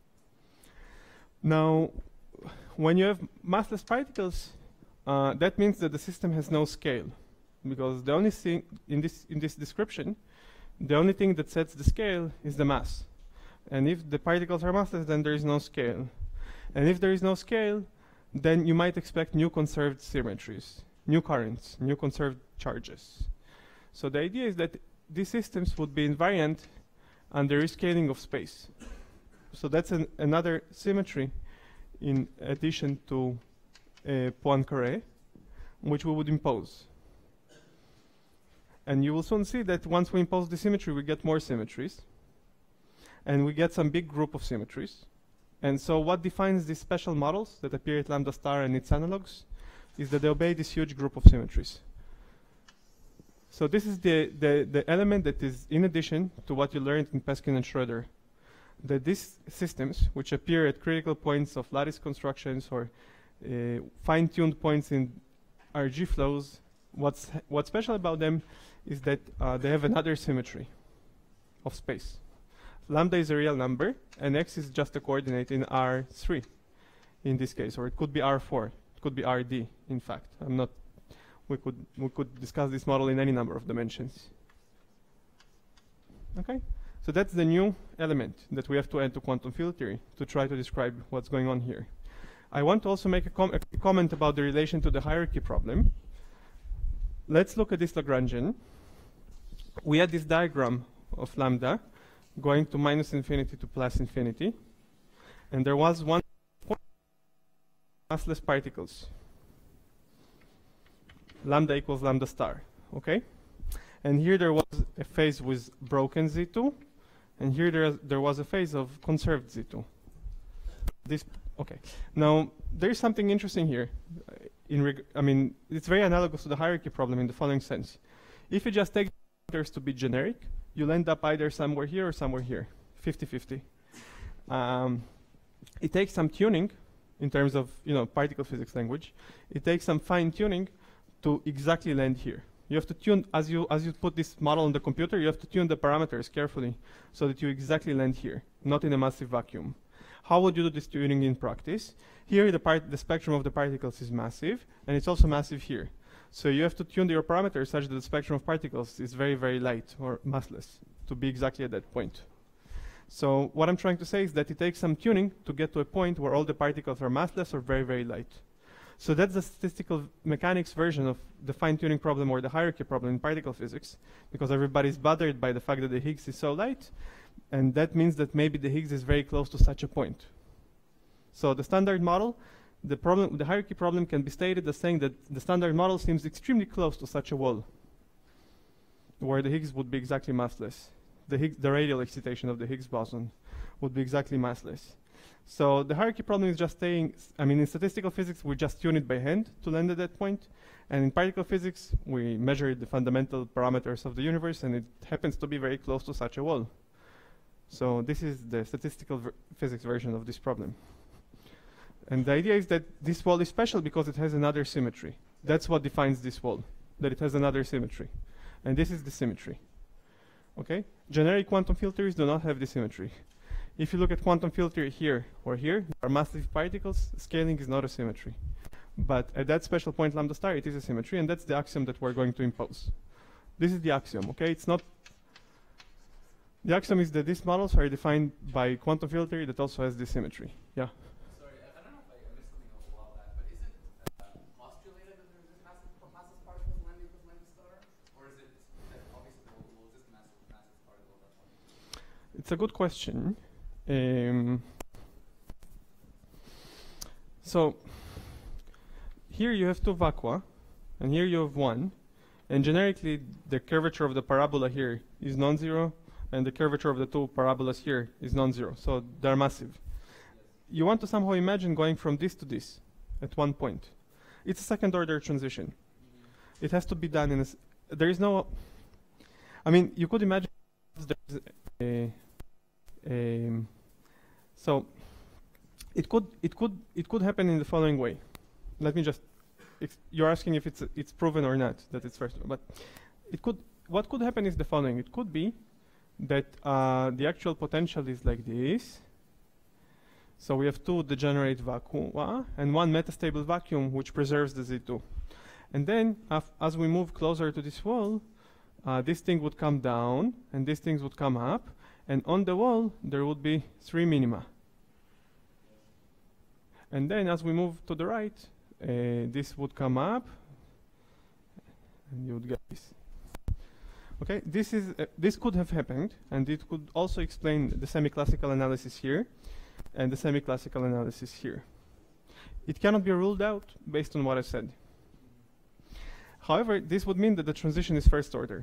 Now, when you have massless particles, that means that the system has no scale, because the only thing in this description, the only thing that sets the scale is the mass. And if the particles are massless, then there is no scale. And if there is no scale, then you might expect new conserved symmetries, new currents, new conserved charges. So the idea is that these systems would be invariant under rescaling of space. So that's another symmetry in addition to Poincare, which we would impose. And you will soon see that once we impose the symmetry, we get more symmetries. And we get some big group of symmetries. And so what defines these special models that appear at lambda star and its analogs is that they obey this huge group of symmetries. So this is the element that is in addition to what you learned in Peskin and Schroeder. That these systems, which appear at critical points of lattice constructions or fine-tuned points in RG flows, what's special about them is that they have another symmetry of space. Lambda is a real number, and x is just a coordinate in R3 in this case, or it could be R4, it could be RD, in fact. We could discuss this model in any number of dimensions. Okay, so that's the new element that we have to add to quantum field theory to try to describe what's going on here. I want to also make a comment about the relation to the hierarchy problem. Let's look at this Lagrangian. We had this diagram of lambda going to minus infinity to plus infinity, and there was one point massless particles. Lambda equals lambda star, okay? And here there was a phase with broken Z2, and here there was a phase of conserved Z2. Okay. Now, there is something interesting here. I mean, it's very analogous to the hierarchy problem in the following sense. If you just take parameters to be generic, you'll end up either somewhere here or somewhere here, 50-50. It takes some tuning in terms of, particle physics language. It takes some fine tuning to exactly land here. You have to tune, as you put this model on the computer, you have to tune the parameters carefully so that you exactly land here, not in a massive vacuum. How would you do this tuning in practice? Here the spectrum of the particles is massive, and it's also massive here. So you have to tune your parameters such that the spectrum of particles is very, very light or massless to be exactly at that point. So what I'm trying to say is that it takes some tuning to get to a point where all the particles are massless or very, very light. So that's the statistical mechanics version of the fine-tuning problem or the hierarchy problem in particle physics, because everybody's bothered by the fact that the Higgs is so light, and that means that maybe the Higgs is very close to such a point. So the standard model, the hierarchy problem can be stated as saying that the standard model seems extremely close to such a wall, where the Higgs would be exactly massless. The radial excitation of the Higgs boson would be exactly massless. So the hierarchy problem is just saying, in statistical physics, we just tune it by hand to land at that point. And in particle physics, we measure the fundamental parameters of the universe, and it happens to be very close to such a wall. So this is the statistical physics version of this problem. And the idea is that this wall is special because it has another symmetry. That's what defines this wall, that it has another symmetry. And this is the symmetry. Okay? Generic quantum field theories do not have this symmetry. If you look at quantum field theory here or here, there are massive particles. Scaling is not a symmetry. But at that special point lambda star, it is a symmetry, and that's the axiom that we're going to impose. This is the axiom, okay? It's not... The axiom is that these models are defined by quantum field theory that also has this symmetry. Yeah? Sorry, I don't know if I missed something a while back, but is it postulated that there's this massless particles lambda equals lambda star? Or is it that obviously there will exist massive particle at that point? It's a good question. So here you have two vacua, and here you have one, and generically the curvature of the parabola here is non-zero, and the curvature of the two parabolas here is non-zero, so they're massive. You want to somehow imagine going from this to this at one point. It's a second order transition. It has to be done in there is no, I mean, you could imagine there's so it could happen in the following way. Let me just, you're asking if it's proven or not that it's first, but what could happen is the following. It could be that the actual potential is like this. So we have two degenerate vacua and one metastable vacuum which preserves the Z2. And then as we move closer to this wall, this thing would come down and these things would come up, and on the wall there would be 3 minima. And then as we move to the right, this would come up and you would get this. Okay, this could have happened, and it could also explain the semi-classical analysis here and the semi-classical analysis here. It cannot be ruled out based on what I said. However, this would mean that the transition is first order.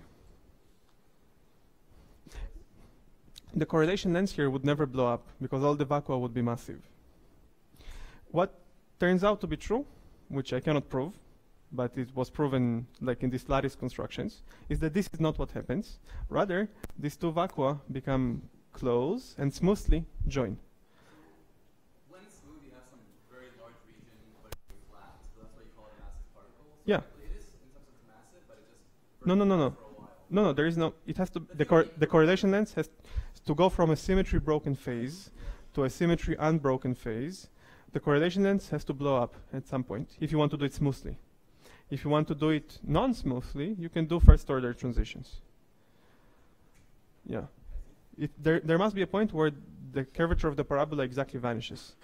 The correlation lens here would never blow up because all the vacua would be massive. What turns out to be true, which I cannot prove, but it was proven like in these lattice constructions, is that this is not what happens. Rather, these two vacua become close and smoothly join. When it's smooth, you have some very large region, but it's flat, so that's why you call it massive particles. Yeah. It is in some sense massive, but it just No. for a while. No, there is no. It has to. The correlation lens has to go from a symmetry broken phase to a symmetry unbroken phase. The correlation lens has to blow up at some point if you want to do it smoothly. If you want to do it non-smoothly, you can do first order transitions. Yeah. There must be a point where the curvature of the parabola exactly vanishes.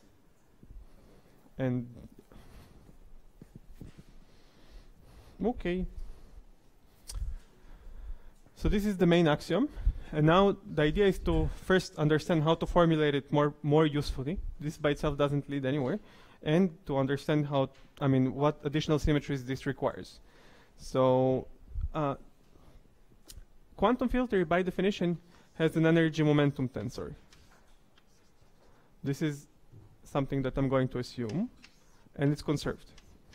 And okay. So this is the main axiom. And now the idea is to first understand how to formulate it more usefully. This by itself doesn't lead anywhere. And to understand how, what additional symmetries this requires. So quantum field theory by definition has an energy momentum tensor. This is something that I'm going to assume, and it's conserved.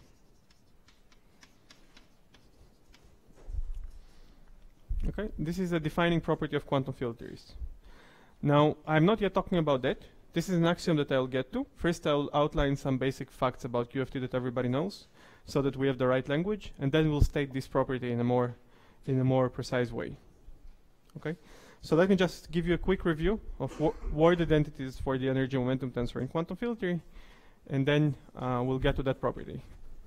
Okay, this is a defining property of quantum field theories. Now, I'm not yet talking about that. This is an axiom that I'll get to. First, I'll outline some basic facts about QFT that everybody knows, so that we have the right language, and then we'll state this property in a more precise way. Okay, so let me just give you a quick review of word identities for the energy momentum tensor in quantum field theory, and then we'll get to that property.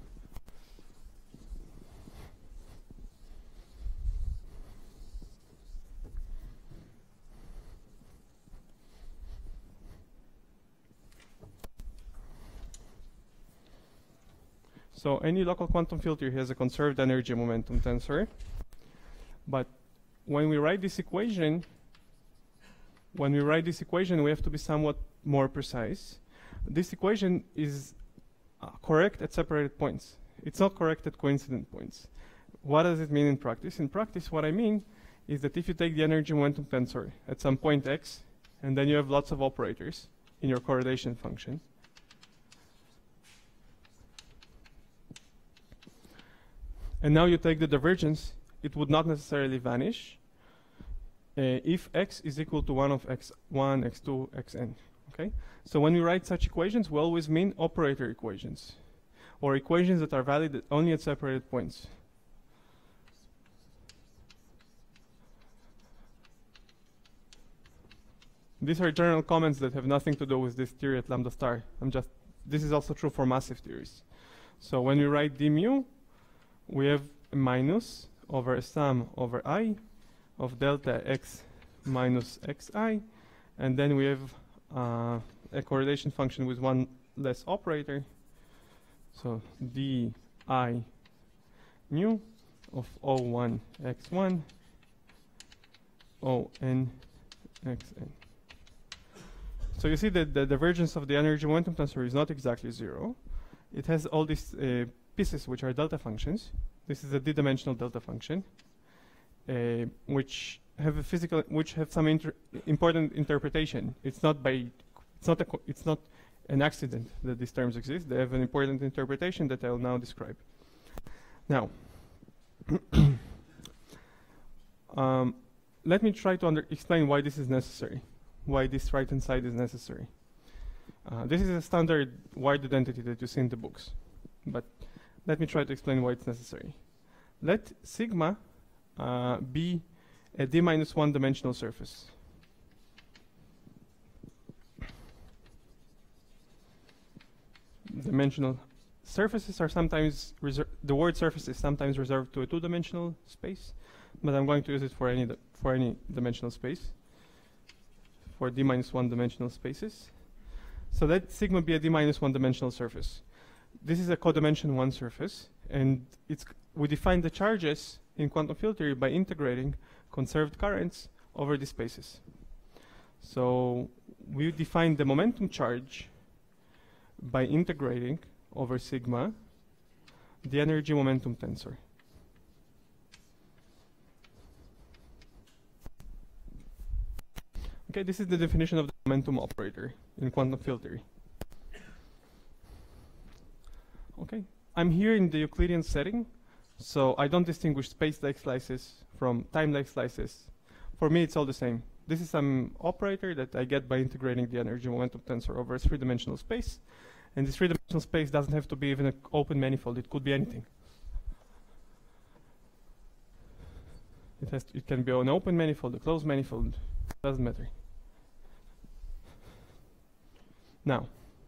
So any local quantum field theory has a conserved energy momentum tensor. But when we write this equation, we have to be somewhat more precise. This equation is correct at separated points. It's not correct at coincident points. What does it mean in practice? In practice, what I mean is that if you take the energy momentum tensor at some point x, and then you have lots of operators in your correlation function, and now you take the divergence, it would not necessarily vanish if x is equal to 1 of x1, x2, xn. Okay? So when we write such equations, we always mean operator equations, or equations that are valid only at separated points. These are general comments that have nothing to do with this theory at lambda star. This is also true for massive theories. So when we write d mu, we have a minus over a sum over I of delta x minus xi, and then we have a correlation function with one less operator. So di mu of O1 x1 On xn. So you see that the divergence of the energy momentum tensor is not exactly 0. It has all these pieces which are delta functions. This is a d-dimensional delta function, which have some important interpretation. It's not an accident that these terms exist. They have an important interpretation that I will now describe. Now, let me try to explain why this is necessary, why this right-hand side is necessary. This is a standard wired identity that you see in the books, but let me try to explain why it's necessary. Let sigma be a d-1 dimensional surface. Dimensional surfaces are sometimes the word surface is sometimes reserved to a two-dimensional space, but I'm going to use it for any dimensional space, for d-1 dimensional spaces. So let sigma be a d-1 dimensional surface. This is a codimension 1 surface, and we define the charges in quantum field theory by integrating conserved currents over these spaces. So we define the momentum charge by integrating over sigma the energy momentum tensor. Okay, this is the definition of the momentum operator in quantum field theory. Okay, I'm here in the Euclidean setting, so I don't distinguish space-like slices from time-like slices. For me, it's all the same. This is some operator that I get by integrating the energy momentum tensor over a three-dimensional space. And this three-dimensional space doesn't have to be even an open manifold. It could be anything. It can be an open manifold, a closed manifold. Doesn't matter. Now,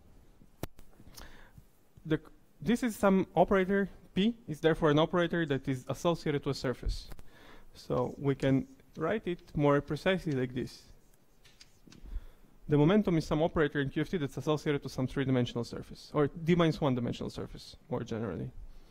this is some operator. P is therefore an operator that is associated to a surface. So we can write it more precisely like this. The momentum is some operator in QFT that's associated to some three-dimensional surface, or d-1 dimensional surface, more generally.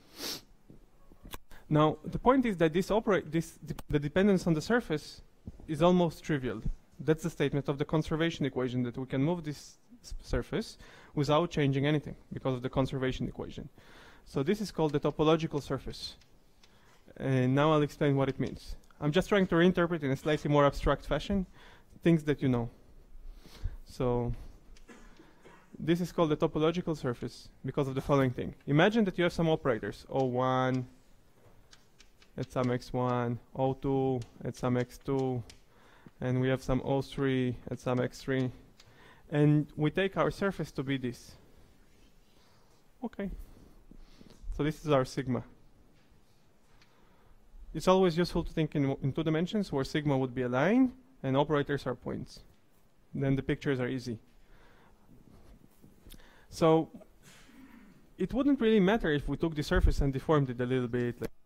Now, the point is that the dependence on the surface is almost trivial. That's the statement of the conservation equation, that we can move this surface without changing anything because of the conservation equation. So this is called the topological surface. And now I'll explain what it means. I'm just trying to reinterpret in a slightly more abstract fashion things that you know. So this is called the topological surface because of the following thing. Imagine that you have some operators, O1 at some x1, O2 at some x2, and we have some O3 at some x3. And we take our surface to be this. Okay. So this is our sigma. It's always useful to think in two dimensions, where sigma would be a line and operators are points. Then the pictures are easy. So it wouldn't really matter if we took the surface and deformed it a little bit. Like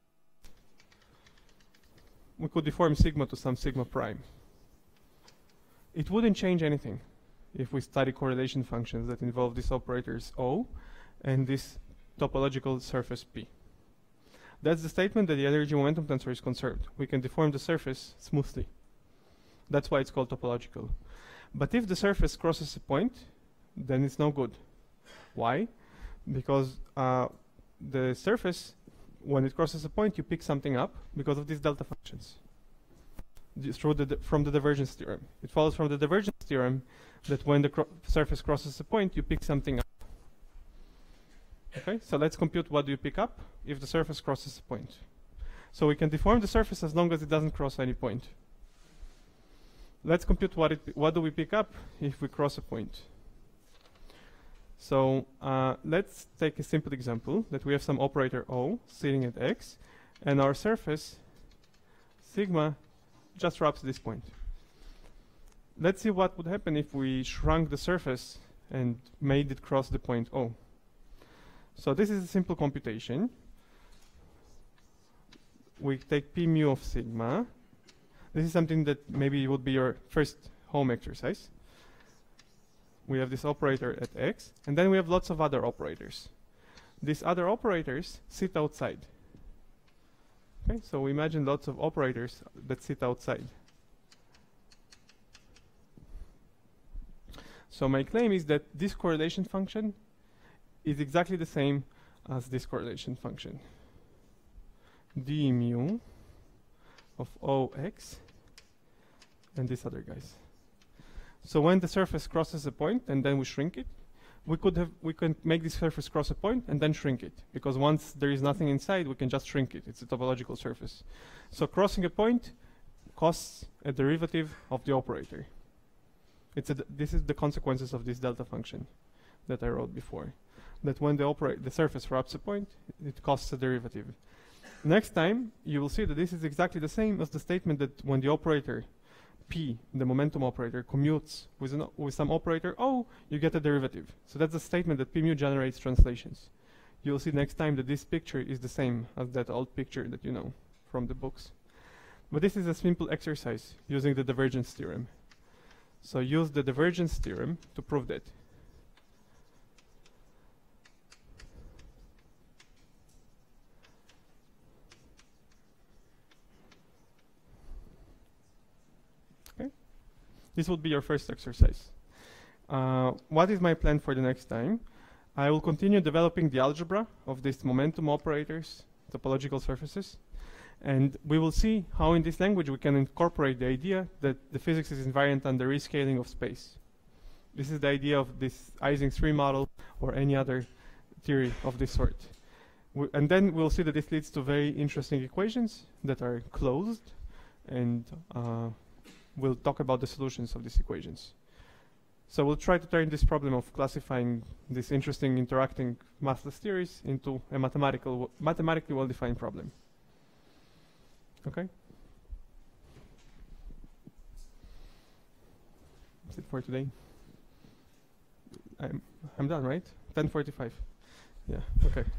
we could deform sigma to some sigma prime. It wouldn't change anything if we study correlation functions that involve these operators O and this topological surface P. That's the statement that the energy momentum tensor is conserved. We can deform the surface smoothly. That's why it's called topological. But if the surface crosses a point, then it's no good. Why? Because the surface, when it crosses a point, you pick something up because of these delta functions. From the divergence theorem. It follows from the divergence theorem that when the surface crosses a point, you pick something up. Okay, so let's compute what do you pick up if the surface crosses a point. So we can deform the surface as long as it doesn't cross any point. Let's compute what do we pick up if we cross a point. So let's take a simple example that we have some operator O sitting at x, and our surface sigma just wraps this point. Let's see what would happen if we shrunk the surface and made it cross the point O. So this is a simple computation. We take P mu of sigma. This is something that maybe would be your first home exercise. We have this operator at x, and then we have lots of other operators. These other operators sit outside. Okay, so we imagine lots of operators that sit outside. So my claim is that this correlation function is exactly the same as this correlation function. D mu of OX and these other guys. So when the surface crosses a point and then we shrink it, we can make this surface cross a point and then shrink it, because once there is nothing inside, we can just shrink it. It's a topological surface. So crossing a point costs a derivative of the operator. This is the consequences of this delta function that I wrote before. That when the surface wraps a point, it costs a derivative. Next time, you will see that this is exactly the same as the statement that when the operator P, the momentum operator, commutes with some operator O, you get a derivative. So that's the statement that P mu generates translations. You'll see next time that this picture is the same as that old picture that you know from the books. But this is a simple exercise using the divergence theorem. So use the divergence theorem to prove that. Okay. This would be your first exercise. What is my plan for the next time? I will continue developing the algebra of these momentum operators, topological surfaces. And we will see how in this language we can incorporate the idea that the physics is invariant under rescaling of space. This is the idea of this Ising 3 model or any other theory of this sort. And then we'll see that this leads to very interesting equations that are closed, and we'll talk about the solutions of these equations. So we'll try to turn this problem of classifying these interesting interacting massless theories into a mathematically well-defined problem. Okay. That's it for today. I'm done, right? 10:45. Yeah. Okay.